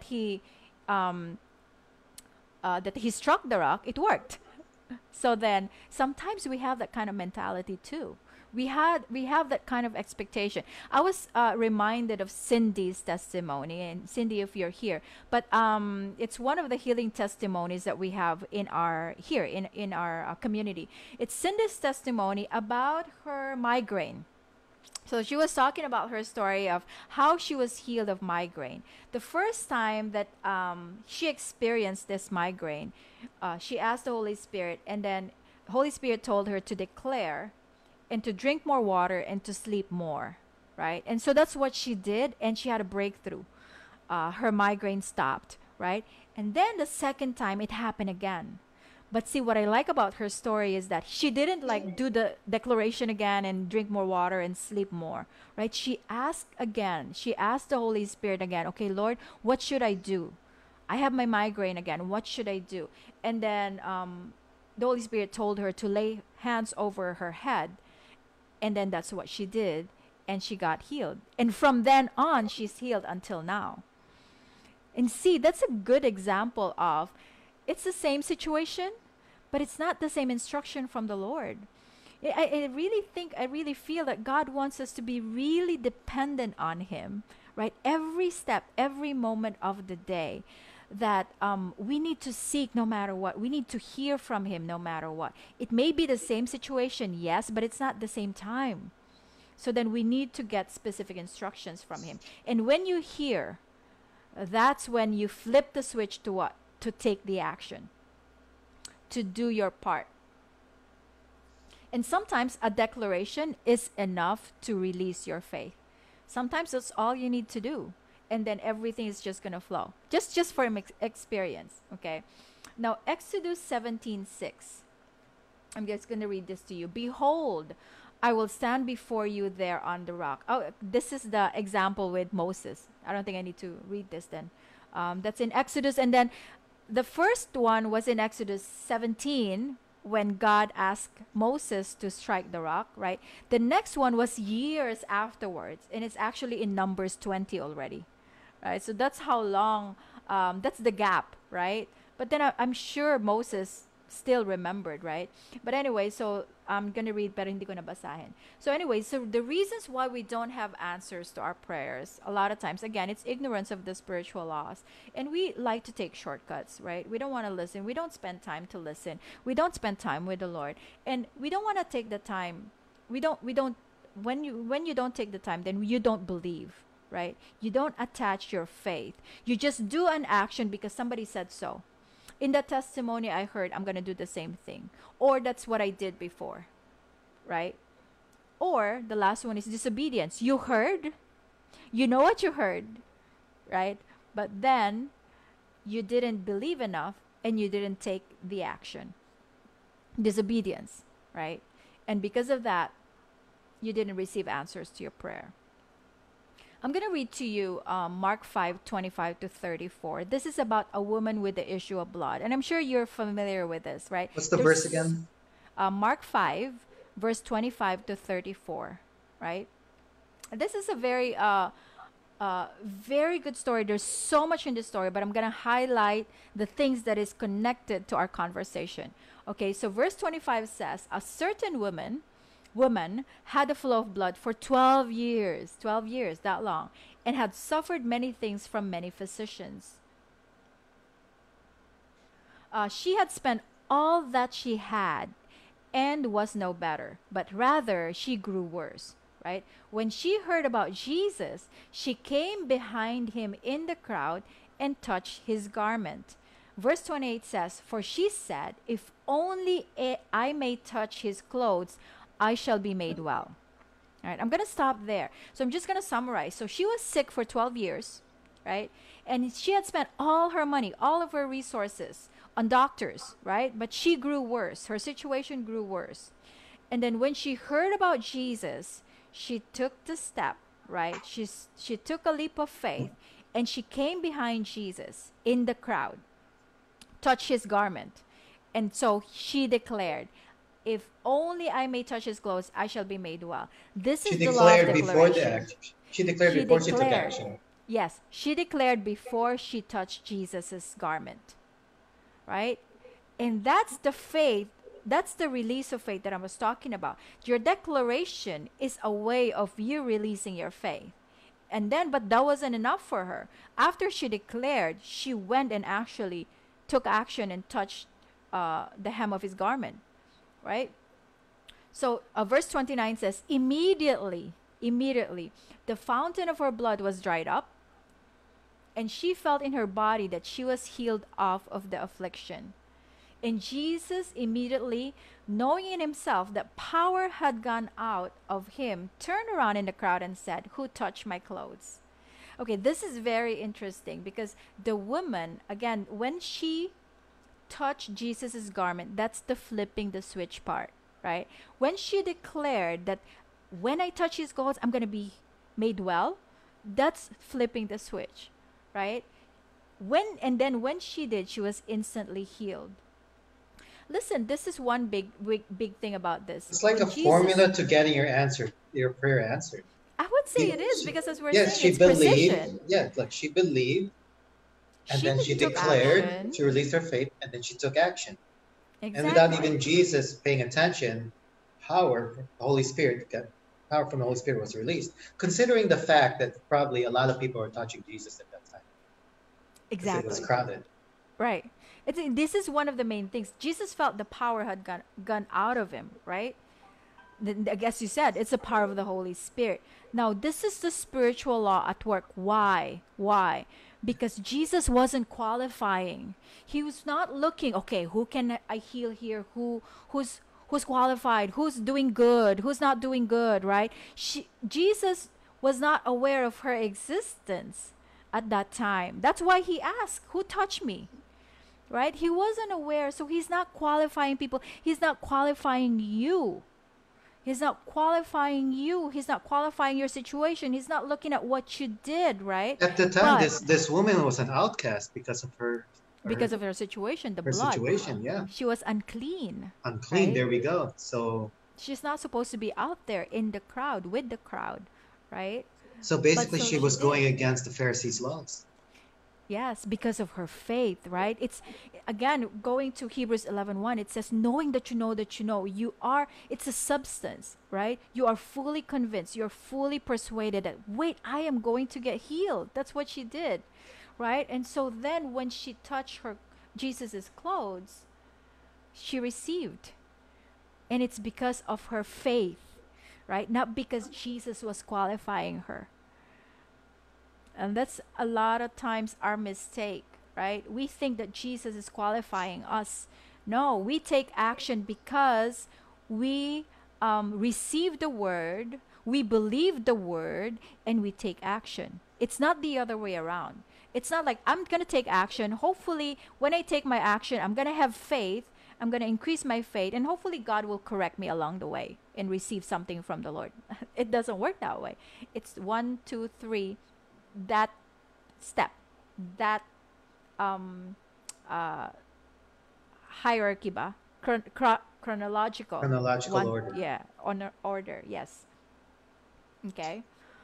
S1: um, that he struck the rock, it worked. So then sometimes we have that kind of mentality too. We have that kind of expectation. I was reminded of Cindy's testimony, and Cindy, if you're here, but it's one of the healing testimonies that we have in our here in our community. It's Cindy's testimony about her migraine. So she was talking about her story of how she was healed of migraine. The first time that she experienced this migraine, she asked the Holy Spirit, and then Holy Spirit told her to declare and to drink more water and to sleep more, right? And so that's what she did, and she had a breakthrough. Her migraine stopped, right? And then the second time it happened again. But see, what I like about her story is that she didn't like do the declaration again and drink more water and sleep more, right? She asked again. She asked the Holy Spirit again, okay, Lord, what should I do? I have my migraine again. What should I do? And then the Holy Spirit told her to lay hands over her head. And then that's what she did. And she got healed. And from then on, she's healed until now. And see, that's a good example of it's the same situation, but it's not the same instruction from the Lord. I really think, I really feel that God wants us to be really dependent on Him, right? Every step, every moment of the day, that we need to seek no matter what. We need to hear from Him no matter what. It may be the same situation, yes, but it's not the same time. So then we need to get specific instructions from Him. And when you hear, that's when you flip the switch to what? To take the action, to do your part. And sometimes a declaration is enough to release your faith. Sometimes that's all you need to do. And then everything is just going to flow. Just from experience, okay? Now, Exodus 17:6. I'm just going to read this to you. Behold, I will stand before you there on the rock. Oh, this is the example with Moses. I don't think I need to read this then. That's in Exodus. And then the first one was in Exodus 17 when God asked Moses to strike the rock, right? The next one was years afterwards, and it's actually in Numbers 20 already, right? So that's how long, that's the gap, right? But then I'm sure Moses still remembered, right? But anyway, so I'm gonna read pero hindi ko nabasahin. So anyway, so the reasons why we don't have answers to our prayers, a lot of times, again, it's ignorance of the spiritual laws. And we like to take shortcuts, right? We don't want to listen. We don't spend time to listen. We don't spend time with the Lord. And we don't want to take the time. We don't when you don't take the time, then you don't believe, right? You don't attach your faith. You just do an action because somebody said so. In the testimony I heard, I'm going to do the same thing. Or that's what I did before, right? Or the last one is disobedience. You heard, you know what you heard, right? But then you didn't believe enough and you didn't take the action. Disobedience, right? And because of that, you didn't receive answers to your prayer. I'm going to read to you Mark 5:25-34. This is about a woman with the issue of blood. And I'm sure you're familiar with this, right?
S2: What's the verse again?
S1: Mark 5, verse 25-34, right? This is a very good story. There's so much in this story, but I'm going to highlight the things that is connected to our conversation. Okay, so verse 25 says, a certain woman had a flow of blood for 12 years, that long, and had suffered many things from many physicians. She had spent all that she had and was no better, but rather she grew worse, right? When she heard about Jesus, she came behind him in the crowd and touched his garment. Verse 28 says, for she said, if only I may touch his clothes, I shall be made well. All right, I'm going to stop there. So I'm just going to summarize. So she was sick for 12 years, right? And she had spent all her money, all of her resources on doctors, right? But she grew worse. Her situation grew worse. And then when she heard about Jesus, she took the step, right? She took a leap of faith and she came behind Jesus in the crowd, touched his garment. And so she declared, if only I may touch his clothes, I shall be made well. This is the law of declaration.
S2: She declared before she took action.
S1: Yes, she declared before she touched Jesus' garment, right? And that's the faith, that's the release of faith that I was talking about. Your declaration is a way of you releasing your faith. And then, but that wasn't enough for her. After she declared, she went and actually took action and touched the hem of his garment. Right? So verse 29 says, immediately, the fountain of her blood was dried up, and she felt in her body that she was healed off of the affliction. And Jesus immediately, knowing in himself that power had gone out of him, turned around in the crowd and said, who touched my clothes? Okay, this is very interesting because the woman, again, when she touch Jesus's garment, that's the flipping the switch part, right? When she declared that when I touch his clothes, I'm going to be made well, that's flipping the switch, right? When she did, she was instantly healed. Listen, this is one big thing about this.
S2: It's like a formula to getting your prayer answered.
S1: I would say it is because as we're saying, it's
S2: believed.
S1: Precision.
S2: Yeah, like she believed. And then she declared, action. She released her faith, and then she took action. Exactly. And without even Jesus paying attention, power from the Holy Spirit was released. Considering the fact that probably a lot of people were touching Jesus at that time. Exactly. It was crowded.
S1: Right. This is one of the main things. Jesus felt the power had gone out of him, right? I guess you said it's the power of the Holy Spirit. Now, this is the spiritual law at work. Why? Because Jesus wasn't qualifying. He was not looking, okay, who can I heal here? Who's qualified? Who's doing good? Who's not doing good, right? Jesus was not aware of her existence at that time. That's why he asked, who touched me? Right? He wasn't aware, so he's not qualifying people. He's not qualifying you. He's not qualifying you. He's not qualifying your situation. He's not looking at what you did, right?
S2: At the time, this woman was an outcast because of her
S1: situation, the
S2: her
S1: blood.
S2: Situation, yeah.
S1: She was unclean.
S2: Unclean,
S1: right?
S2: There we go. So
S1: she's not supposed to be out there in the crowd, with the crowd, right?
S2: So basically she was going against the Pharisees' laws.
S1: Yes, because of her faith, right? It's again going to Hebrews 11:1. It says, "Knowing that you know, you are." It's a substance, right? You are fully convinced. You're fully persuaded that wait, I am going to get healed. That's what she did, right? And so then, when she touched her Jesus's clothes, she received, and it's because of her faith, right? Not because Jesus was qualifying her. And that's a lot of times our mistake, right? We think that Jesus is qualifying us. No, we take action because we receive the word, we believe the word, and we take action. It's not the other way around. It's not like I'm going to take action. Hopefully, when I take my action, I'm going to have faith. I'm going to increase my faith, and hopefully, God will correct me along the way and receive something from the Lord. It doesn't work that way. It's one, two, three, that step, that um hierarchy ba, chronological
S2: Chronological
S1: one,
S2: order.
S1: yeah, on order, yes. Okay.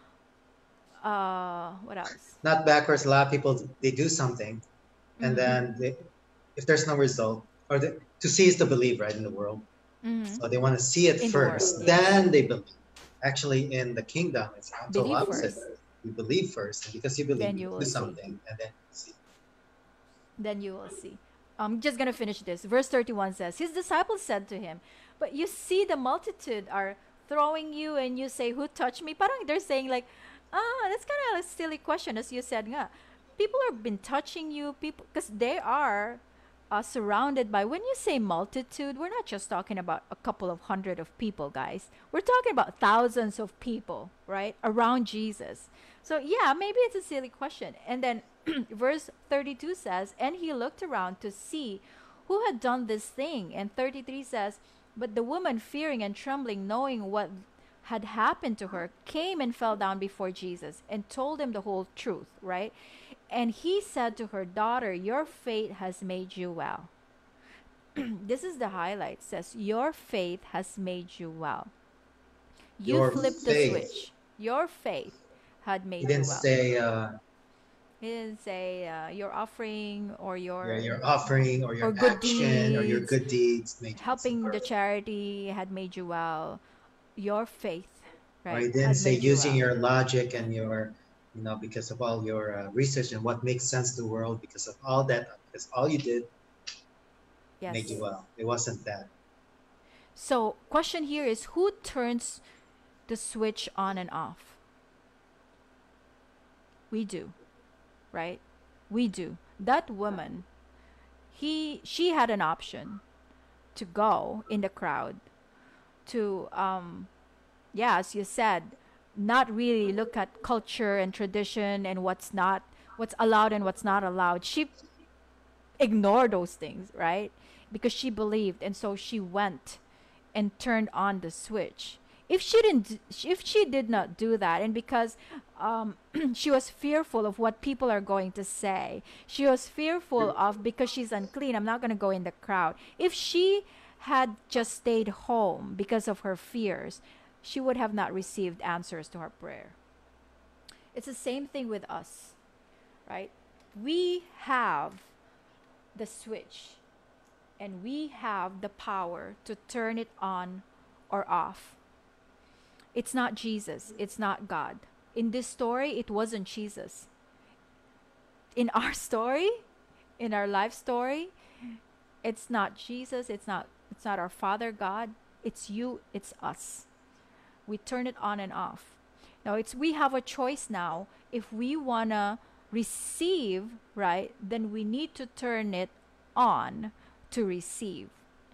S1: What else?
S2: Not backwards. A lot of people, they do something, and
S1: Mm-hmm.
S2: then if there's no result, or to see is to believe, right, in the world.
S1: Mm-hmm.
S2: So they want to see it
S1: In the world,
S2: first,
S1: yes.
S2: then they believe. Actually, in the kingdom, it's total
S1: Believe
S2: opposite.
S1: first,
S2: You believe first, and because you believe,
S1: then
S2: you
S1: you
S2: do
S1: will see.
S2: something, and then you see.
S1: Then you will see. I'm just gonna finish this. Verse 31 says, his disciples said to him, "But you see the multitude are throwing you, and you say, 'Who touched me?'" Parang they're saying like, that's kind of a silly question, as you said nga. People have been touching you, people, because they are surrounded by. When you say multitude, we're not just talking about a couple of hundred of people, guys. We're talking about thousands of people, right, around Jesus. So yeah, maybe it's a silly question. And then verse 32 says, "And he looked around to see who had done this thing." And 33 says, "But the woman, fearing and trembling, knowing what had happened to her, came and fell down before Jesus and told him the whole truth," right? "And he said to her, 'Daughter, your faith has made you well.'" This is the highlight. It says, "Your faith has made you well." You
S2: Your
S1: flipped the
S2: faith.
S1: switch. Your faith had
S2: He
S1: made you
S2: didn't
S1: well.
S2: say
S1: He didn't say your offering or
S2: your offering or
S1: or
S2: your
S1: good
S2: action or your
S1: deeds,
S2: good deeds made you
S1: helping the
S2: well.
S1: charity had made you well. Your faith,
S2: Or
S1: right,
S2: he didn't
S1: had
S2: say
S1: made you
S2: using
S1: well.
S2: your logic and your, because of all your research and what makes sense to the world, because of all that, because all you did made you
S1: Yes.
S2: well. It wasn't that.
S1: So, question here is, who turns the switch on and off? We do, right? We do. That woman, she had an option to go in the crowd, to yeah, as you said, not really look at culture and tradition and what's allowed and what's not allowed. She ignored those things, right? Because she believed, and so she went and turned on the switch. If she did not do that, and because she was fearful of what people are going to say, she was fearful of, because she's unclean, I'm not going to go in the crowd. If she had just stayed home because of her fears, she would have not received answers to her prayer. It's the same thing with us, right? We have the switch, and we have the power to turn it on or off. It's not Jesus, it's not God. In this story, it wasn't Jesus. In our story, in our life story, it's not Jesus, it's not our Father God, it's you, it's us. We turn it on and off. Now, it's we have a choice now. If we want to receive, right, then we need to turn it on to receive.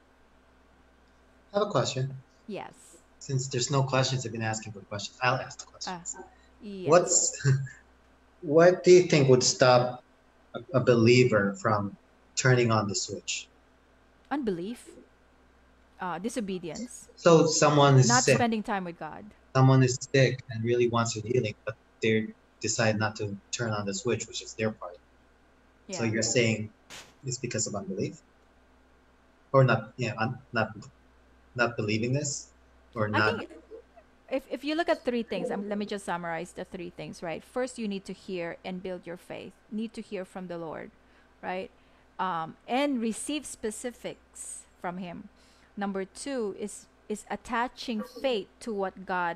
S2: I have a question.
S1: Yes.
S2: Since there's no questions, I've been asking for questions. I'll ask the
S1: Ah,
S2: questions.
S1: yes.
S2: What's what do you think would stop a believer from turning on the switch?
S1: Unbelief, disobedience,
S2: So someone is
S1: not
S2: sick.
S1: spending time with God.
S2: Someone is sick and really wants your healing, but they decide not to turn on the switch, which is their part. So
S1: Yeah.
S2: you're saying it's because of unbelief, or not? Yeah, not believing this, or
S1: I
S2: not.
S1: think if you look at three things, let me just summarize the three things, right? First, you need to hear and build your faith. Need to hear from the Lord, right? And receive specifics from Him. Number two is attaching faith to what God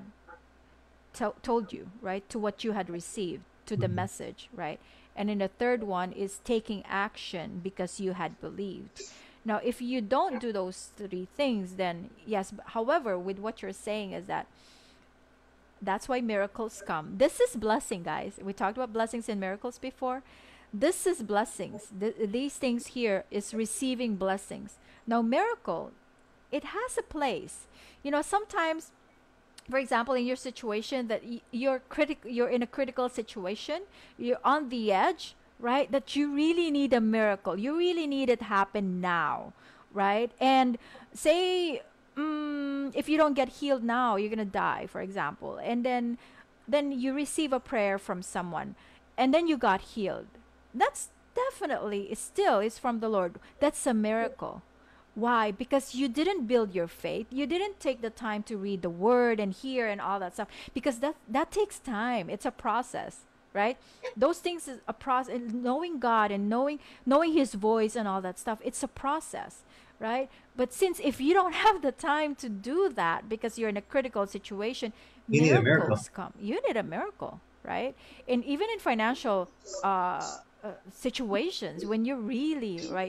S1: told you, right? To what you had received, to the
S2: Mhm.
S1: message, right? And then the third one is taking action because you had believed. Now, if you don't do those three things, then yes. However, with what you're saying is that that's why miracles come. This is blessing, guys. We talked about blessings and miracles before. This is blessings. These things here is receiving blessings. Now, miracle, it has a place. Sometimes, for example, in your situation that you're in a critical situation, you're on the edge, right? That you really need a miracle. You really need it happen now, right? And say, if you don't get healed now, you're gonna die, for example. And then you receive a prayer from someone, and then you got healed. That's definitely still is from the Lord. That's a miracle. Why? Because you didn't build your faith. You didn't take the time to read the word and hear and all that stuff. Because that takes time. It's a process, right? Those things is a process. Knowing God and knowing His voice and all that stuff. It's a process, right? But since if you don't have the time to do that because you're in a critical situation,
S2: You need a miracle.
S1: miracles come. You need a miracle, right? And even in financial situations, when you're really right.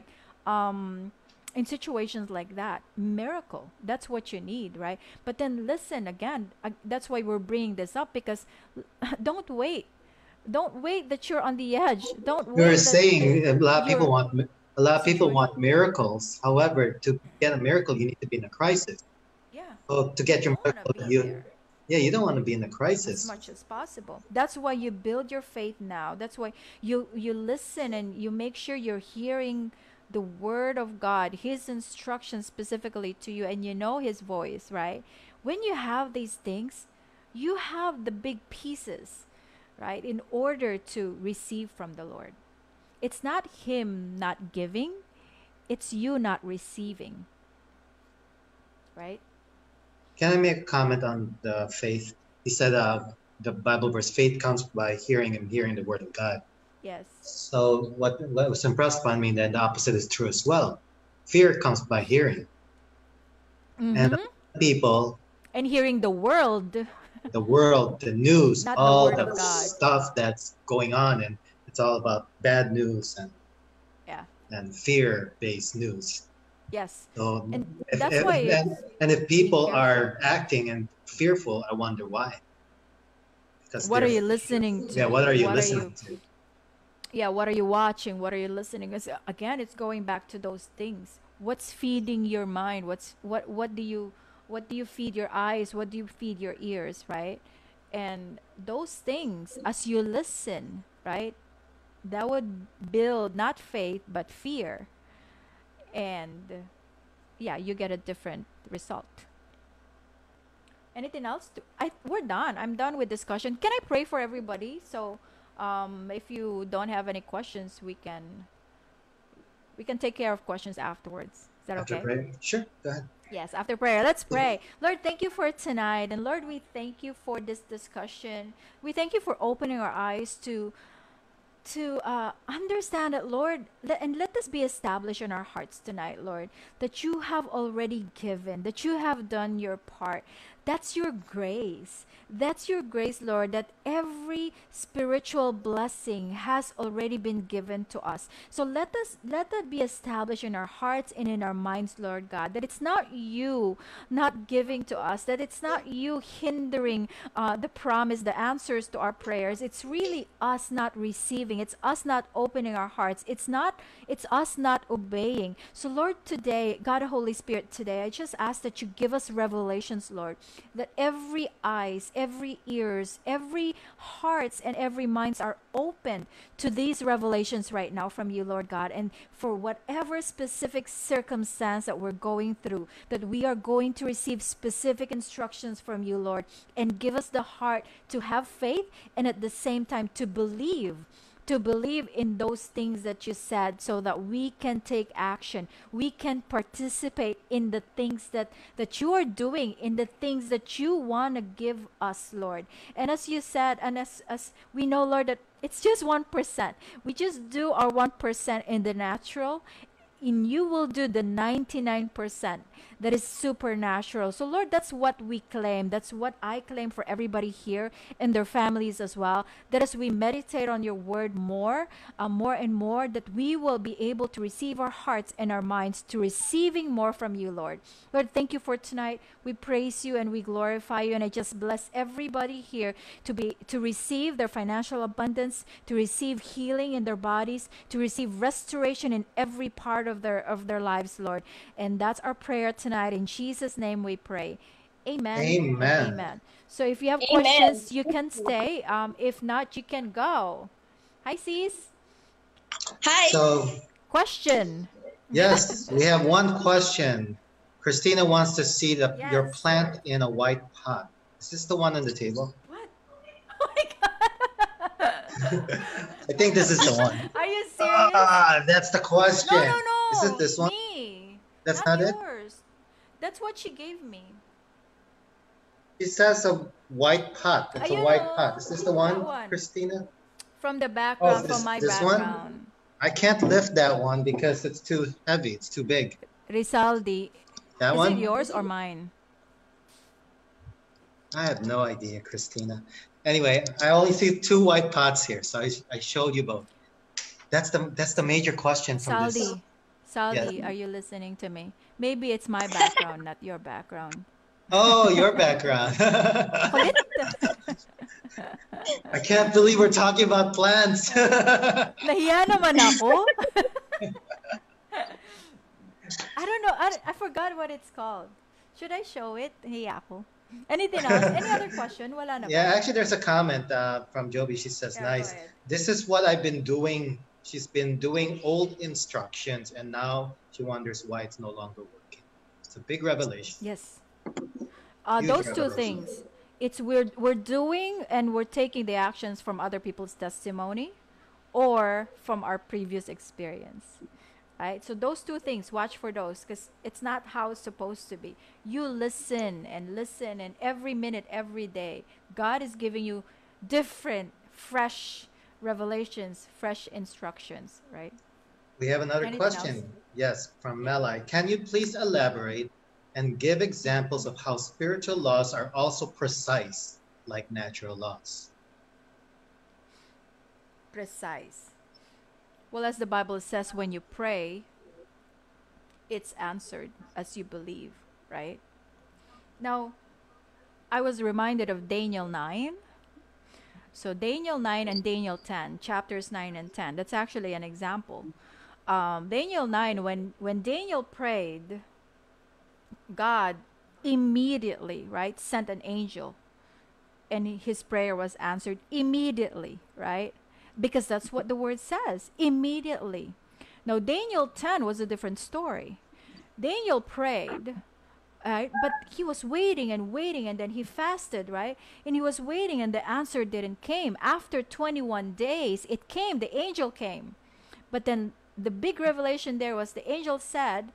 S1: In situations like that, miracle, that's what you need, right? But then listen again, that's why we're bringing this up, because don't wait. Don't wait that you're on the edge. Don't
S2: You're
S1: wait that
S2: saying
S1: your
S2: a lot of people
S1: situation.
S2: want miracles. However, to get a miracle, you need to be in a crisis.
S1: Yeah,
S2: So to
S1: you
S2: get your
S1: don't want to
S2: miracle,
S1: be there
S2: you don't want to be in a
S1: as
S2: crisis.
S1: much as possible. That's why you build your faith now. That's why you listen and you make sure you're hearing the word of God, His instructions specifically to you, and you know His voice, right? When you have these things, you have the big pieces, right, in order to receive from the Lord. It's not Him not giving, it's you not receiving, right?
S2: Can I make a comment on the faith? He said the Bible verse, faith comes by hearing and hearing the word of God.
S1: Yes.
S2: So what was impressed by me that the opposite is true as well. Fear comes by hearing. And
S1: Mm-hmm.
S2: people,
S1: And hearing the world,
S2: the world, the news,
S1: not the
S2: all
S1: word
S2: the
S1: of God.
S2: stuff that's going on, and it's all about bad news
S1: Yeah.
S2: and fear-based news.
S1: Yes.
S2: So
S1: And that's why
S2: if
S1: it's
S2: if
S1: be
S2: people
S1: careful.
S2: are acting and fearful, I wonder why. Because
S1: What are
S2: they're,
S1: you listening
S2: yeah,
S1: to?
S2: what are you
S1: What are
S2: listening
S1: you
S2: to?
S1: Yeah, what are you watching? What are you listening? Again, it's going back to those things. What's feeding your mind? What do you feed your eyes? What do you feed your ears, right? And those things, as you listen, right? That would build not faith but fear. And yeah, you get a different result. Anything else? We're done. I'm done with discussion. Can I pray for everybody? So, if you don't have any questions, we can take care of questions afterwards. Is that
S2: After
S1: okay?
S2: prayer? Sure, go ahead.
S1: Yes, after prayer. Let's pray. Lord, thank you for tonight. And Lord, we thank you for this discussion. We thank you for opening our eyes to understand that, Lord, and let this be established in our hearts tonight, Lord, that you have already given, that you have done your part. That's your grace. That's your grace, Lord, that every spiritual blessing has already been given to us. So let that be established in our hearts and in our minds, Lord God, that it's not you not giving to us, that it's not you hindering the promise, the answers to our prayers. It's really us not receiving. It's us not opening our hearts. It's us not obeying. So Lord, today, God, Holy Spirit, today, I just ask that you give us revelations, Lord, that every eyes, every ears, every hearts, and every minds are open to these revelations right now from you, Lord God. And for whatever specific circumstance that we're going through, that we are going to receive specific instructions from you, Lord, and give us the heart to have faith and at the same time to believe, to believe in those things that you said so that we can take action. We can participate in the things that you are doing, in the things that you want to give us, Lord. And as you said, and as we know, Lord, that it's just 1%. We just do our 1% in the natural, and you will do the 99% that is supernatural. So Lord, that's what we claim. That's what I claim for everybody here and their families as well. That as we meditate on your word more and more, that we will be able to receive our hearts and our minds to receiving more from you, Lord. Lord, thank you for tonight. We praise you and we glorify you, and I just bless everybody here to receive their financial abundance, to receive healing in their bodies, to receive restoration in every part of their lives, Lord. And that's our prayer tonight. In Jesus' name we pray. Amen and
S2: Amen.
S1: amen. So if you have
S3: Amen.
S1: questions, you can stay. If not, you can go. Hi, sis.
S3: Hi.
S2: So,
S1: Question.
S2: yes, we have one question. Christina wants to see your
S1: Yes.
S2: plant in a white pot. Is this the one on the table?
S1: What? Oh my God.
S2: I think this is the one.
S1: Are you serious?
S2: That's the
S1: No, no,
S2: question. Is it
S1: no.
S2: this one?
S1: Me.
S2: That's
S1: Not
S2: not it?
S1: yours. That's what she gave me.
S2: It says a white pot. It's a
S1: You
S2: white pot.
S1: know,
S2: Is this the
S1: that
S2: one,
S1: one.
S2: Christina?
S1: From the
S2: Oh,
S1: background, from my
S2: this one?
S1: background.
S2: I can't lift that one because it's too heavy. It's too big.
S1: Rizaldi.
S2: That
S1: Is it
S2: one?
S1: yours or mine?
S2: I have no idea, Christina. Anyway, I only see two white pots here, so I showed you both. That's the major question from this.
S1: Saldi.
S2: Yes.
S1: Saldi, are you listening to me? Maybe it's my background, not your background.
S2: Oh, your background.
S1: Kulit.
S2: I can't believe we're talking about plants.
S1: Nahiya naman ako. I don't know. I forgot what it's called. Should I show it? Nahiya ako. Anything else? Any other question? Wala na
S2: Yeah,
S1: ba?
S2: actually, there's a comment from Joby. She says,
S1: Yeah, go
S2: nice.
S1: ahead.
S2: This is what I've been doing. She's been doing old instructions, and now she wonders why it's no longer working. It's a big revelation,
S1: Yes.
S2: huge
S1: Those two
S2: revelation.
S1: things. It's we're doing and we're taking the actions from other people's testimony or from our previous experience. Right? So those two things, watch for those because it's not how it's supposed to be. You listen and every minute, every day, God is giving you different, fresh revelations, fresh instructions, right?
S2: We have another
S1: Anything else?
S2: question. Yes, from Melai. Can you please elaborate and give examples of how spiritual laws are also precise, like natural laws?
S1: Precise. Well, as the Bible says, when you pray, it's answered as you believe, right? Now, I was reminded of Daniel 9. So, Daniel 9 and Daniel 10, chapters 9 and 10, that's actually an example. Daniel 9, when Daniel prayed, God immediately, right, sent an angel and his prayer was answered immediately, right? Because that's what the word says, immediately. Now, Daniel 10 was a different story. Daniel prayed, right? But he was waiting and waiting, and then he fasted, right? And he was waiting, and the answer didn't came. After 21 days, it came. The angel came. But then the big revelation there was the angel said,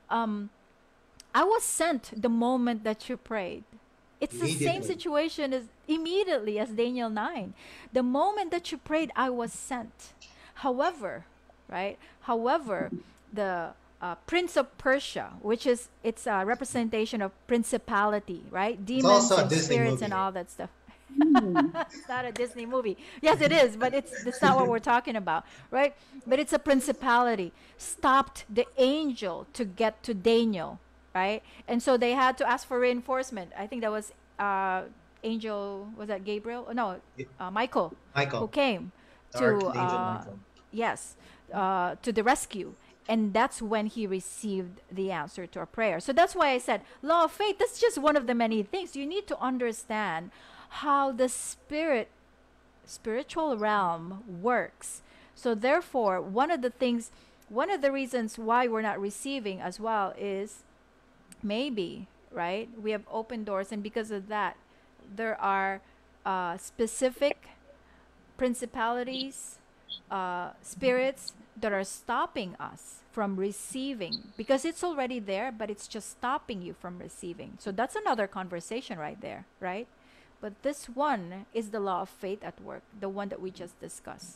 S1: I was sent the moment that you prayed. It's the same
S2: Immediately.
S1: situation as immediately as Daniel 9. The moment that you prayed, I was sent. However, right? However, the Prince of Persia, which is it's a representation of principality, right?
S2: It's
S1: Demons
S2: also a
S1: and
S2: Disney
S1: spirits and
S2: movie.
S1: all that stuff. It's not a Disney movie. Yes, it is, but that's not what we're talking about, right? But it's a principality. Stopped the angel to get to Daniel, right? And so they had to ask for reinforcement. I think that was angel. Was that Gabriel? Oh, no, Michael, who
S2: Michael,
S1: came
S2: the
S1: to
S2: Archangel Michael.
S1: yes, to the rescue. And that's when he received the answer to our prayer. So that's why I said law of faith. That's just one of the many things. You need to understand how the spiritual realm works. So therefore, one of the reasons why we're not receiving as well is maybe, right? We have open doors, and because of that, there are specific principalities spirits that are stopping us from receiving, because it's already there, but it's just stopping you from receiving. So that's another conversation right there, right? But this one is the law of faith at work, the one that we just discussed.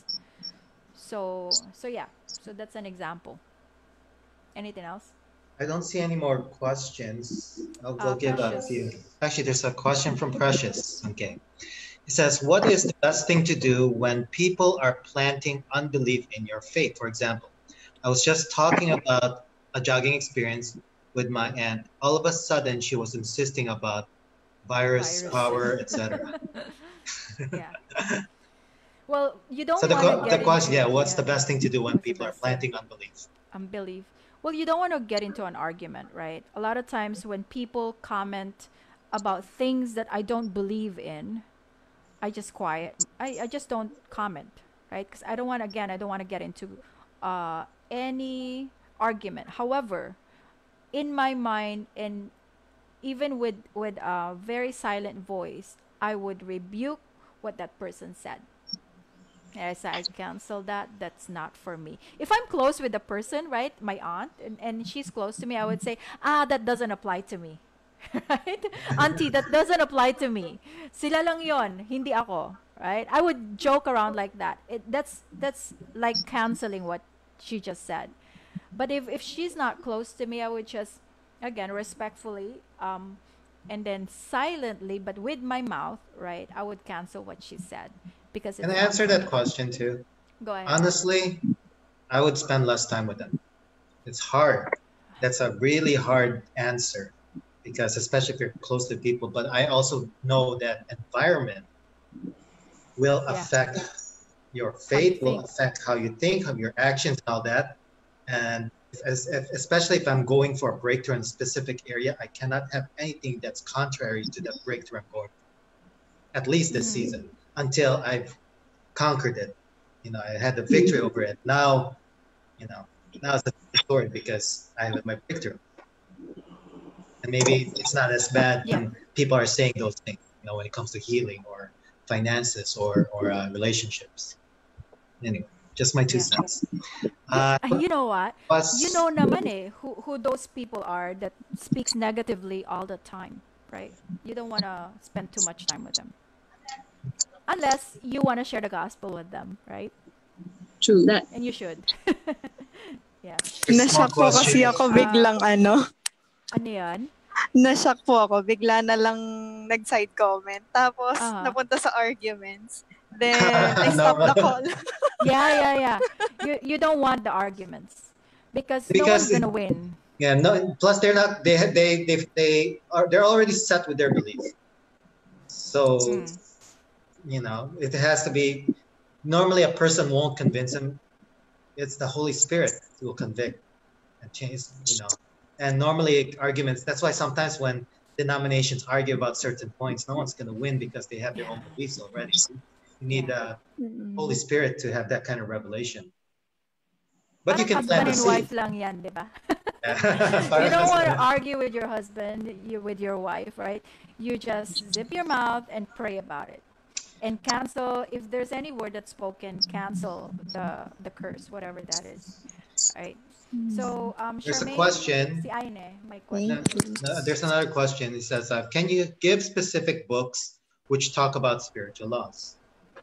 S1: So yeah, so that's an example. Anything else?
S2: I don't see any more questions. We'll give a few.
S1: Precious.
S2: Actually, there's a question from Precious. Okay. It says, what is the best thing to do when people are planting unbelief in your faith? For example, I was just talking about a jogging experience with my aunt. All of a sudden, she was insisting about virus
S1: Viruses.
S2: power, etc.
S1: Yeah. Well, you
S2: So
S1: don't want to
S2: the
S1: get
S2: question,
S1: into,
S2: yeah, what's
S1: yeah,
S2: the best thing to do when
S1: what's the
S2: people are
S1: best thing?
S2: planting unbelief?
S1: Unbelief. Well, you don't want to get into an argument, right? A lot of times when people comment about things that I don't believe in, I just quiet. I just don't comment, right? Because I don't want, again, I don't want to get into any argument. However, in my mind, and even with a very silent voice, I would rebuke what that person said. Yes, I cancel that. That's not for me. If I'm close with the person, right, my aunt, and she's close to me, I would say, that doesn't apply to me. Right? Auntie, that doesn't apply to me. Sila lang yon, hindi ako. Right? I would joke around like that. That's like canceling what she just said. But if she's not close to me, I would just, again, respectfully, and then silently, but with my mouth, right, I would cancel what she said because
S2: Can I
S1: it's not
S2: answer
S1: for
S2: that
S1: me.
S2: question too?
S1: Go ahead.
S2: Honestly, I would spend less time with them. It's hard. That's a really hard answer because especially if you're close to people, but I also know that environment will
S1: Yeah.
S2: affect your
S1: How you
S2: faith, will
S1: think.
S2: affect how you think, of your actions, and all that. And especially if I'm going for a breakthrough in a specific area, I cannot have anything that's contrary to that breakthrough I'm going for, at least this
S1: Mm-hmm.
S2: season, until I've conquered it. I had the victory over it. Now, you know, now it's a different story because I have my breakthrough. And maybe it's not as bad
S1: Yeah.
S2: when people are saying those things, when it comes to healing or finances or relationships. Anyway, just my two
S1: Yeah.
S2: cents. Uh,
S1: You know what? You
S2: was
S1: know naman eh who those people are that speaks negatively all the time, right? You don't want to spend too much time with them unless you want to share the gospel with them, right?
S3: True that.
S1: And you should. Yes.
S2: there's more
S3: Nashock po kasi
S2: questions.
S1: Okay.
S3: ako biglang
S1: Ano yan?
S3: nashock po ako. Bigla na lang nag-side comment. Tapos,
S1: Uh-huh.
S3: napunta sa arguments. Then, I stopped
S2: No,
S3: the call.
S1: Yeah, yeah, yeah. You don't want the arguments because no one's
S2: because
S1: gonna win.
S2: yeah, no. Plus, they're not. They're already set with their beliefs. So
S1: Mm.
S2: it has to be. Normally, a person won't convince him. It's the Holy Spirit who will convict and change. And normally arguments. That's why sometimes when denominations argue about certain points, no one's going to win because they have their
S1: Yeah,
S2: own beliefs already. You need
S1: yeah.
S2: the Holy
S3: Mm.
S2: Spirit to have that kind of revelation. But you
S1: Parang
S2: can plant
S1: husband
S2: the
S1: and
S2: seed.
S1: wife lang yan, di ba? You
S2: Parang
S1: don't want to
S2: husband.
S1: argue with your husband, with your wife, right? You just zip your mouth and pray about it. And cancel, if there's any word that's spoken, cancel the curse, whatever that is. Right? So,
S2: There's a
S1: Charmaine,
S2: question.
S1: si Aine, my
S3: Thank
S2: No,
S1: question.
S3: you.
S2: no, there's another question. It says, can you give specific books which talk about spiritual laws?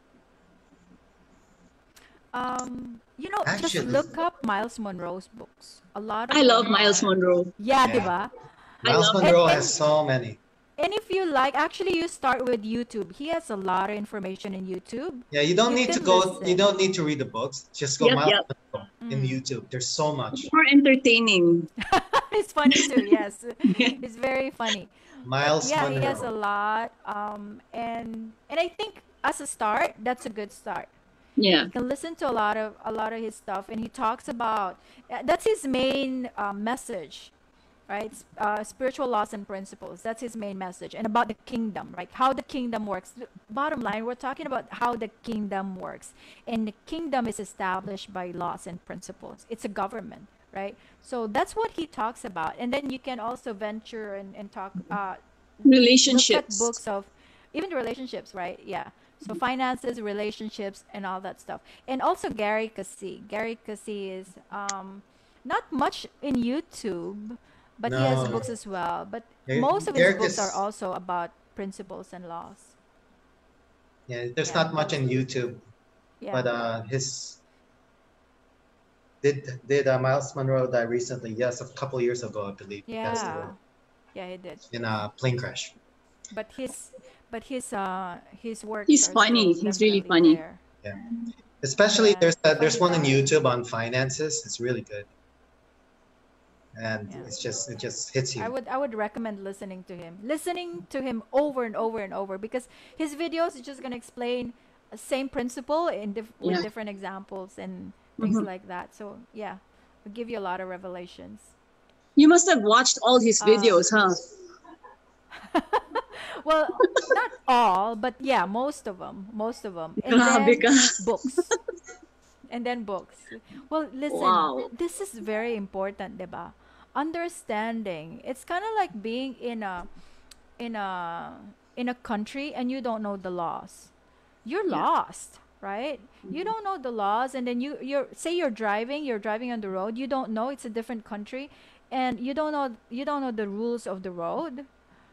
S1: Just
S2: Actually,
S1: look up Miles Monroe's books. A lot
S3: I
S1: of
S3: love
S1: them
S3: Miles
S1: are,
S3: Monroe.
S1: yeah, di
S2: yeah,
S1: ba?
S3: I
S2: Miles
S3: love
S1: And
S2: Monroe
S3: him.
S2: has
S1: and
S2: so many.
S1: and if you like, actually, you start with YouTube. He has a lot of information in YouTube.
S2: Yeah, you don't
S1: You
S2: need to
S1: can
S2: go. You
S1: listen.
S2: don't need to read the books. Just go
S3: Yep,
S2: Miles
S3: yep.
S2: Monroe in YouTube. There's so much.
S3: More entertaining.
S1: It's funny too. Yes, it's very funny. But
S2: Miles
S1: yeah, he has a
S2: Monroe.
S1: lot. And I think as a start, that's a good start.
S3: Yeah.
S1: You can listen to a lot of his stuff, and he talks about that's his main message, right? Spiritual laws and principles. That's his main message, and about the kingdom, right? How the kingdom works. Bottom line, we're talking about how the kingdom works, and the kingdom is established by laws and principles. It's a government, right? So that's what he talks about, and then you can also venture and talk. Look at
S3: Relationships.
S1: books of even the relationships, right? Yeah. So finances, relationships, and all that stuff. And also Gary Kasi. Gary Kasi is not much in YouTube, but he has
S2: No,
S1: books as well. But most of his
S2: Derek
S1: books are
S2: is,
S1: also about principles and laws.
S2: yeah, there's
S1: Yeah,
S2: not much
S1: those.
S2: in YouTube,
S1: Yeah,
S2: but his did Miles Monroe die recently? Yes, a couple years ago, I believe. He passed away
S1: yeah, yeah. He did.
S2: in a plane crash.
S1: But his works
S4: He's
S1: are
S4: funny.
S1: still
S4: He's really
S1: definitely
S4: funny.
S1: there.
S2: Yeah, especially
S1: Yeah,
S2: there's
S1: funny
S2: one on
S1: guy.
S2: YouTube on finances. It's really good, and
S1: Yeah.
S2: it just hits you.
S1: I would recommend listening to him over and over and over, because his videos is just gonna explain the same principle with
S4: Yeah.
S1: different examples and things
S4: Hmm.
S1: like that. So yeah, it'll give you a lot of revelations.
S4: You must have watched all his
S1: Uh,
S4: videos, huh?
S1: well, not all, but yeah, most of them, and
S4: Grabe
S1: then
S4: ka.
S1: books, Well, listen,
S4: Wow.
S1: this is very important, diba? Understanding. It's kind of like being in a in a country and you don't know the laws. You're
S4: Yeah.
S1: lost, right? You
S4: Mhm.
S1: don't know the laws, and then you're driving on the road. You don't know it's a different country, and you don't know the rules of the road.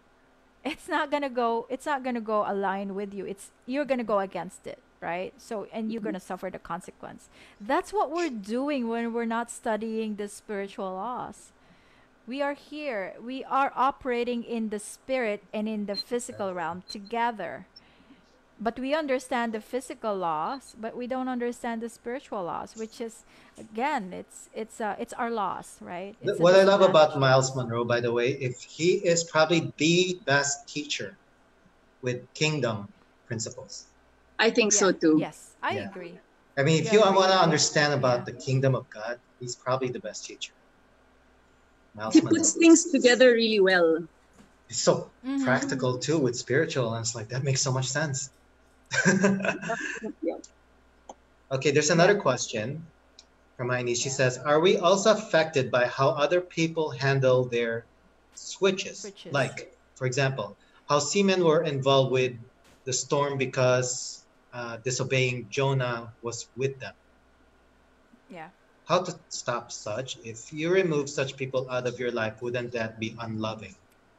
S1: It's not gonna go align with you. It's You're gonna go against it, right? So, and you're gonna suffer the consequence. That's what we're doing when we're not studying the spiritual laws. We are here. We are operating in the spirit and in the physical realm together. But we understand the physical laws, but we don't understand the spiritual laws, which is, again, it's our laws, right? It's a
S2: What I love about
S1: disadvantage to
S2: Miles
S1: us.
S2: Monroe, by the way, if he is probably the best teacher with kingdom principles.
S4: I think
S1: Yeah.
S4: so too.
S1: Yes, I
S2: Yeah.
S1: agree.
S2: I mean, if
S1: Yeah,
S2: you
S1: agree
S2: want to
S1: with you.
S2: understand
S1: Yeah.
S2: about the kingdom of God, he's probably the best teacher.
S4: He
S2: Miles
S1: Yeah.
S2: Monroe.
S4: puts things together really well.
S2: He's so
S1: Mm-hmm.
S2: practical too with spiritual, and it's like that makes so much sense.
S4: Yep, yep, yep.
S2: Okay, there's
S1: Yeah.
S2: another question from Hermione. She
S1: Yeah.
S2: says, "Are we also affected by how other people handle their switches?
S1: Switches.
S2: Like, for example, how seamen were involved with the storm because disobeying Jonah was with them.
S1: Yeah.
S2: How to stop such? If you remove such people out of your life, wouldn't that be unloving?"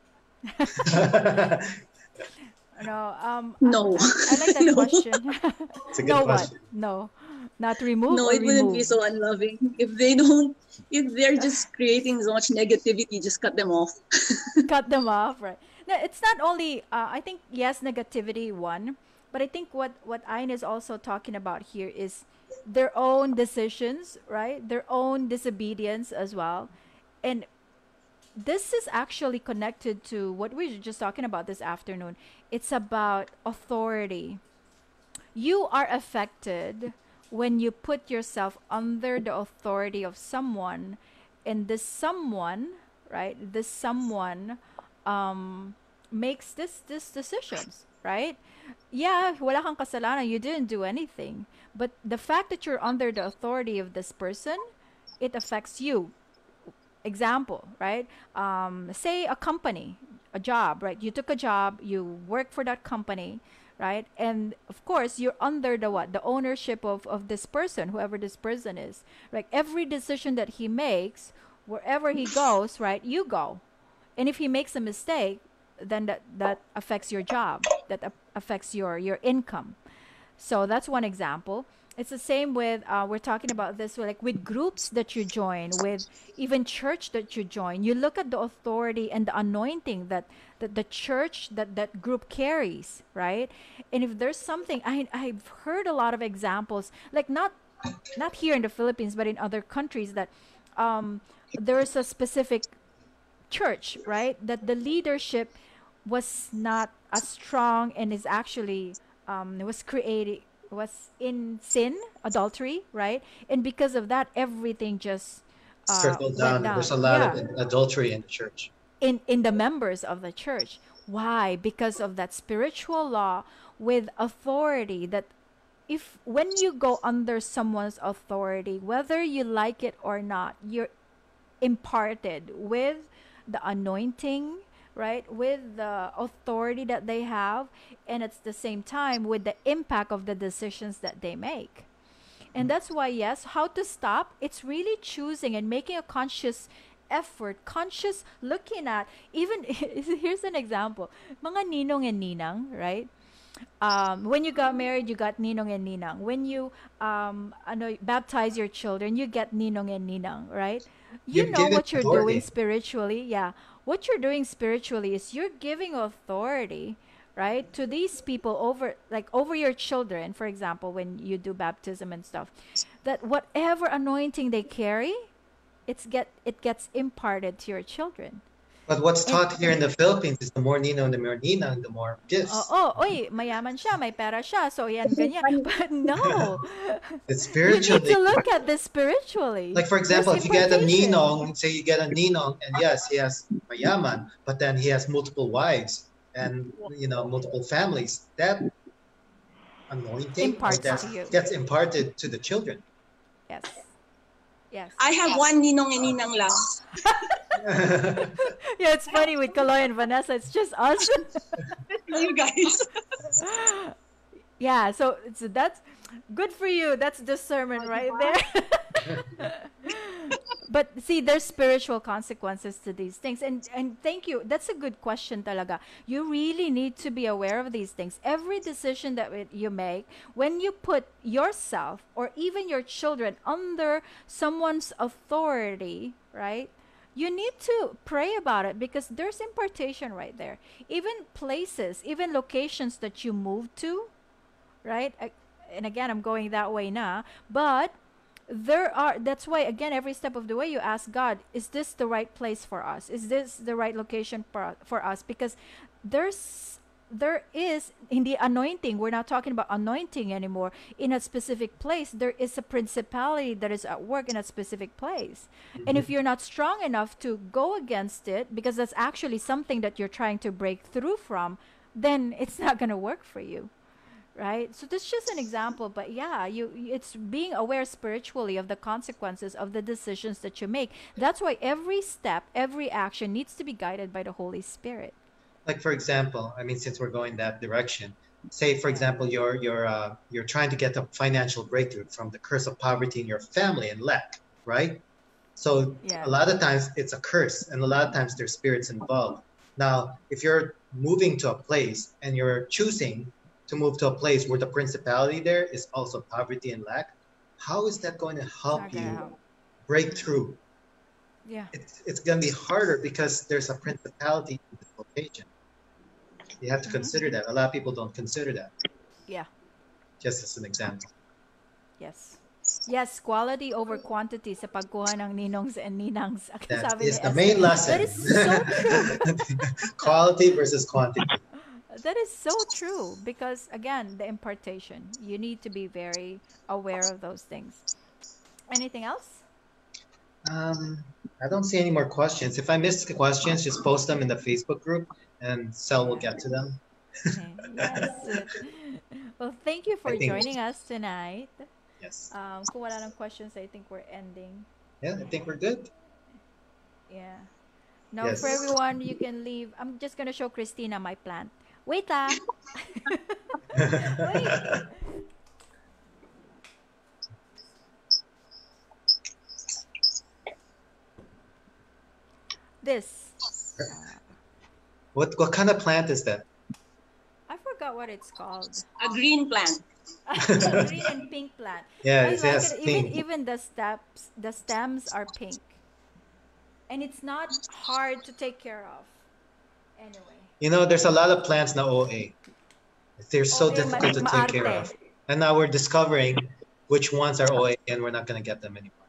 S2: It's
S1: No.
S4: No.
S1: I like that
S4: No.
S1: question.
S2: a good
S1: No, what?
S2: question.
S1: No. Not remove
S4: No,
S1: or
S4: it wouldn't be
S1: remove.
S4: so unloving. If they're just creating so much negativity, just cut them off.
S1: Cut them off, right? No, it's not only. I think yes, negativity one, but I think what Ayn is also talking about here is their own decisions, right? Their own disobedience as well, and this is actually connected to what we were just talking about this afternoon. It's about authority. You are affected when you put yourself under the authority of someone, and this someone, right? This someone makes this decisions, right? Yeah, wala kang kasalanan, you didn't do anything, but the fact that you're under the authority of this person, it affects you. Example, right? Say a company, a job, right? You took a job, you work for that company, right? And of course, you're under the what? The ownership of this person, whoever this person is. Like every decision that he makes, wherever he goes, right? You go. And if he makes a mistake, then that affects your job. That affects your income. So that's one example. It's the same with we're talking about this like with groups that you join, with even church that you join. You look at the authority and the anointing that the church that group carries, right? And if there's something, I've heard a lot of examples, like not here in the Philippines, but in other countries, that there's a specific church, right? That the leadership was not as strong and is actually was in sin, adultery, right? And because of that, everything just
S2: Circle
S1: went
S2: down.
S1: down.
S2: There's a lot of
S1: Yeah,
S2: adultery in the church.
S1: in the members of the church. Why? Because of that spiritual law with authority, that if when you go under someone's authority, whether you like it or not, you're imparted with the anointing, right? With the authority that they have, and at the same time with the impact of the decisions that they make. And that's why, yes, how to stop, it's really choosing and making a conscious effort, conscious looking at, even, here's an example, mga ninong and ninang, right? When you got married, you got ninong and ninang. When you baptize your children, you get ninong and ninang, right? You
S2: You've
S1: know
S2: given
S1: what you're doing
S2: authority.
S1: spiritually. Yeah. What you're doing spiritually is you're giving authority, right, to these people over, like over your children, for example, when you do baptism and stuff, that whatever anointing they carry, it gets imparted to your children.
S2: But what's
S1: And
S2: taught here in the Philippines is the more ninong, the more ninang, the more gifts.
S1: oy, mayaman siya, may pera siya, so yan, ganyan. But no,
S2: It's
S1: you need to
S2: spiritually.
S1: look at this spiritually.
S2: Like for
S1: There's
S2: example, if you get a
S1: impartation.
S2: ninong, say you get a ninong, and yes, he has mayaman, but then he has multiple wives and multiple families. That anointing or
S1: Imparts
S2: that
S1: to you.
S2: gets imparted to the children.
S1: Yes. Yes.
S4: I have one ninong and ninang lang.
S1: Yeah, it's funny with Kaloy and Vanessa. It's just us.
S4: You guys.
S1: Yeah, so that's good for you. That's discernment right there. But see, there's spiritual consequences to these things. And thank you. That's a good question talaga. You really need to be aware of these things. Every decision that you make, when you put yourself or even your children under someone's authority, right? You need to pray about it because there's impartation right there. Even places, even locations that you move to, right? And again, I'm going that way now, but that's why again every step of the way you ask God, is this the right place for us? Is this the right location for us? Because there is in the anointing, we're not talking about anointing anymore, in a specific place there is a principality that is at work in a specific place. And if you're not strong enough to go against it, because that's actually something that you're trying to break through from, then it's not going to work for you, right? So that's just an example, but yeah, it's being aware spiritually of the consequences of the decisions that you make. That's why every step, every action needs to be guided by the Holy Spirit.
S2: Like for example, I mean, since we're going that direction, say for example, you're trying to get a financial breakthrough from the curse of poverty in your family and lack, right? So
S1: Yeah.
S2: a lot of times it's a curse, and a lot of times there's spirits involved. Now, if you're moving to a place and you're choosing to move to a place where the principality there is also poverty and lack, how is that going to
S1: It's
S2: help
S1: not gonna
S2: you
S1: help.
S2: break through?
S1: Yeah.
S2: It's going to be harder because there's a principality in this location. You have to consider that. A lot of people don't consider that.
S1: Yeah.
S2: Just as an example.
S1: Yes. Yes, quality over quantity sa pagkuha ng ninongs and ninangs.
S2: That
S1: Sabi ni
S2: is the
S1: Esther.
S2: main lesson.
S1: That is so true.
S2: Quality versus quantity.
S1: That is so true because again, the impartation. You need to be very aware of those things. Anything else?
S2: I don't see any more questions. If I missed the questions, just post them in the Facebook group and Cel will get to them.
S1: Okay. Yes. Well, thank you for
S2: I think-
S1: joining us tonight.
S2: Yes.
S1: Kung wala ng questions, I think we're ending.
S2: Yeah, I think we're good.
S1: Yeah. Now,
S2: Yes.
S1: for everyone, you can leave. I'm just gonna show Christina my plant. Wait, ah. Wait. This.
S2: What kind of plant is that?
S1: I forgot what it's called.
S4: A green plant.
S1: Green and pink plant.
S2: Yeah,
S1: I
S2: it
S1: like
S2: has
S1: it.
S2: pink.
S1: Even the stems are pink, and it's not hard to take care of. Anyway.
S2: You know, there's a lot of plants now OA. They're so
S1: OA,
S2: difficult to take care
S1: maarte.
S2: of. And now we're discovering which ones are OA and we're not going to get them anymore.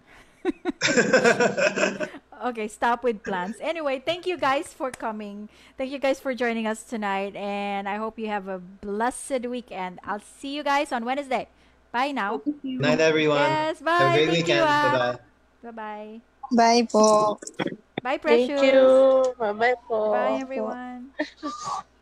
S1: Okay, stop with plants. Anyway, thank you guys for coming. Thank you guys for joining us tonight. And I hope you have a blessed weekend. I'll see you guys on Wednesday. Bye now.
S2: Night, everyone.
S1: Yes, bye.
S2: Have a great
S1: Thank you,
S2: weekend.
S1: ah.
S2: Bye-bye.
S1: Bye-bye.
S3: Bye po.
S1: Bye,
S5: Thank
S1: Precious.
S5: you. Bye-bye po.
S1: Bye, everyone.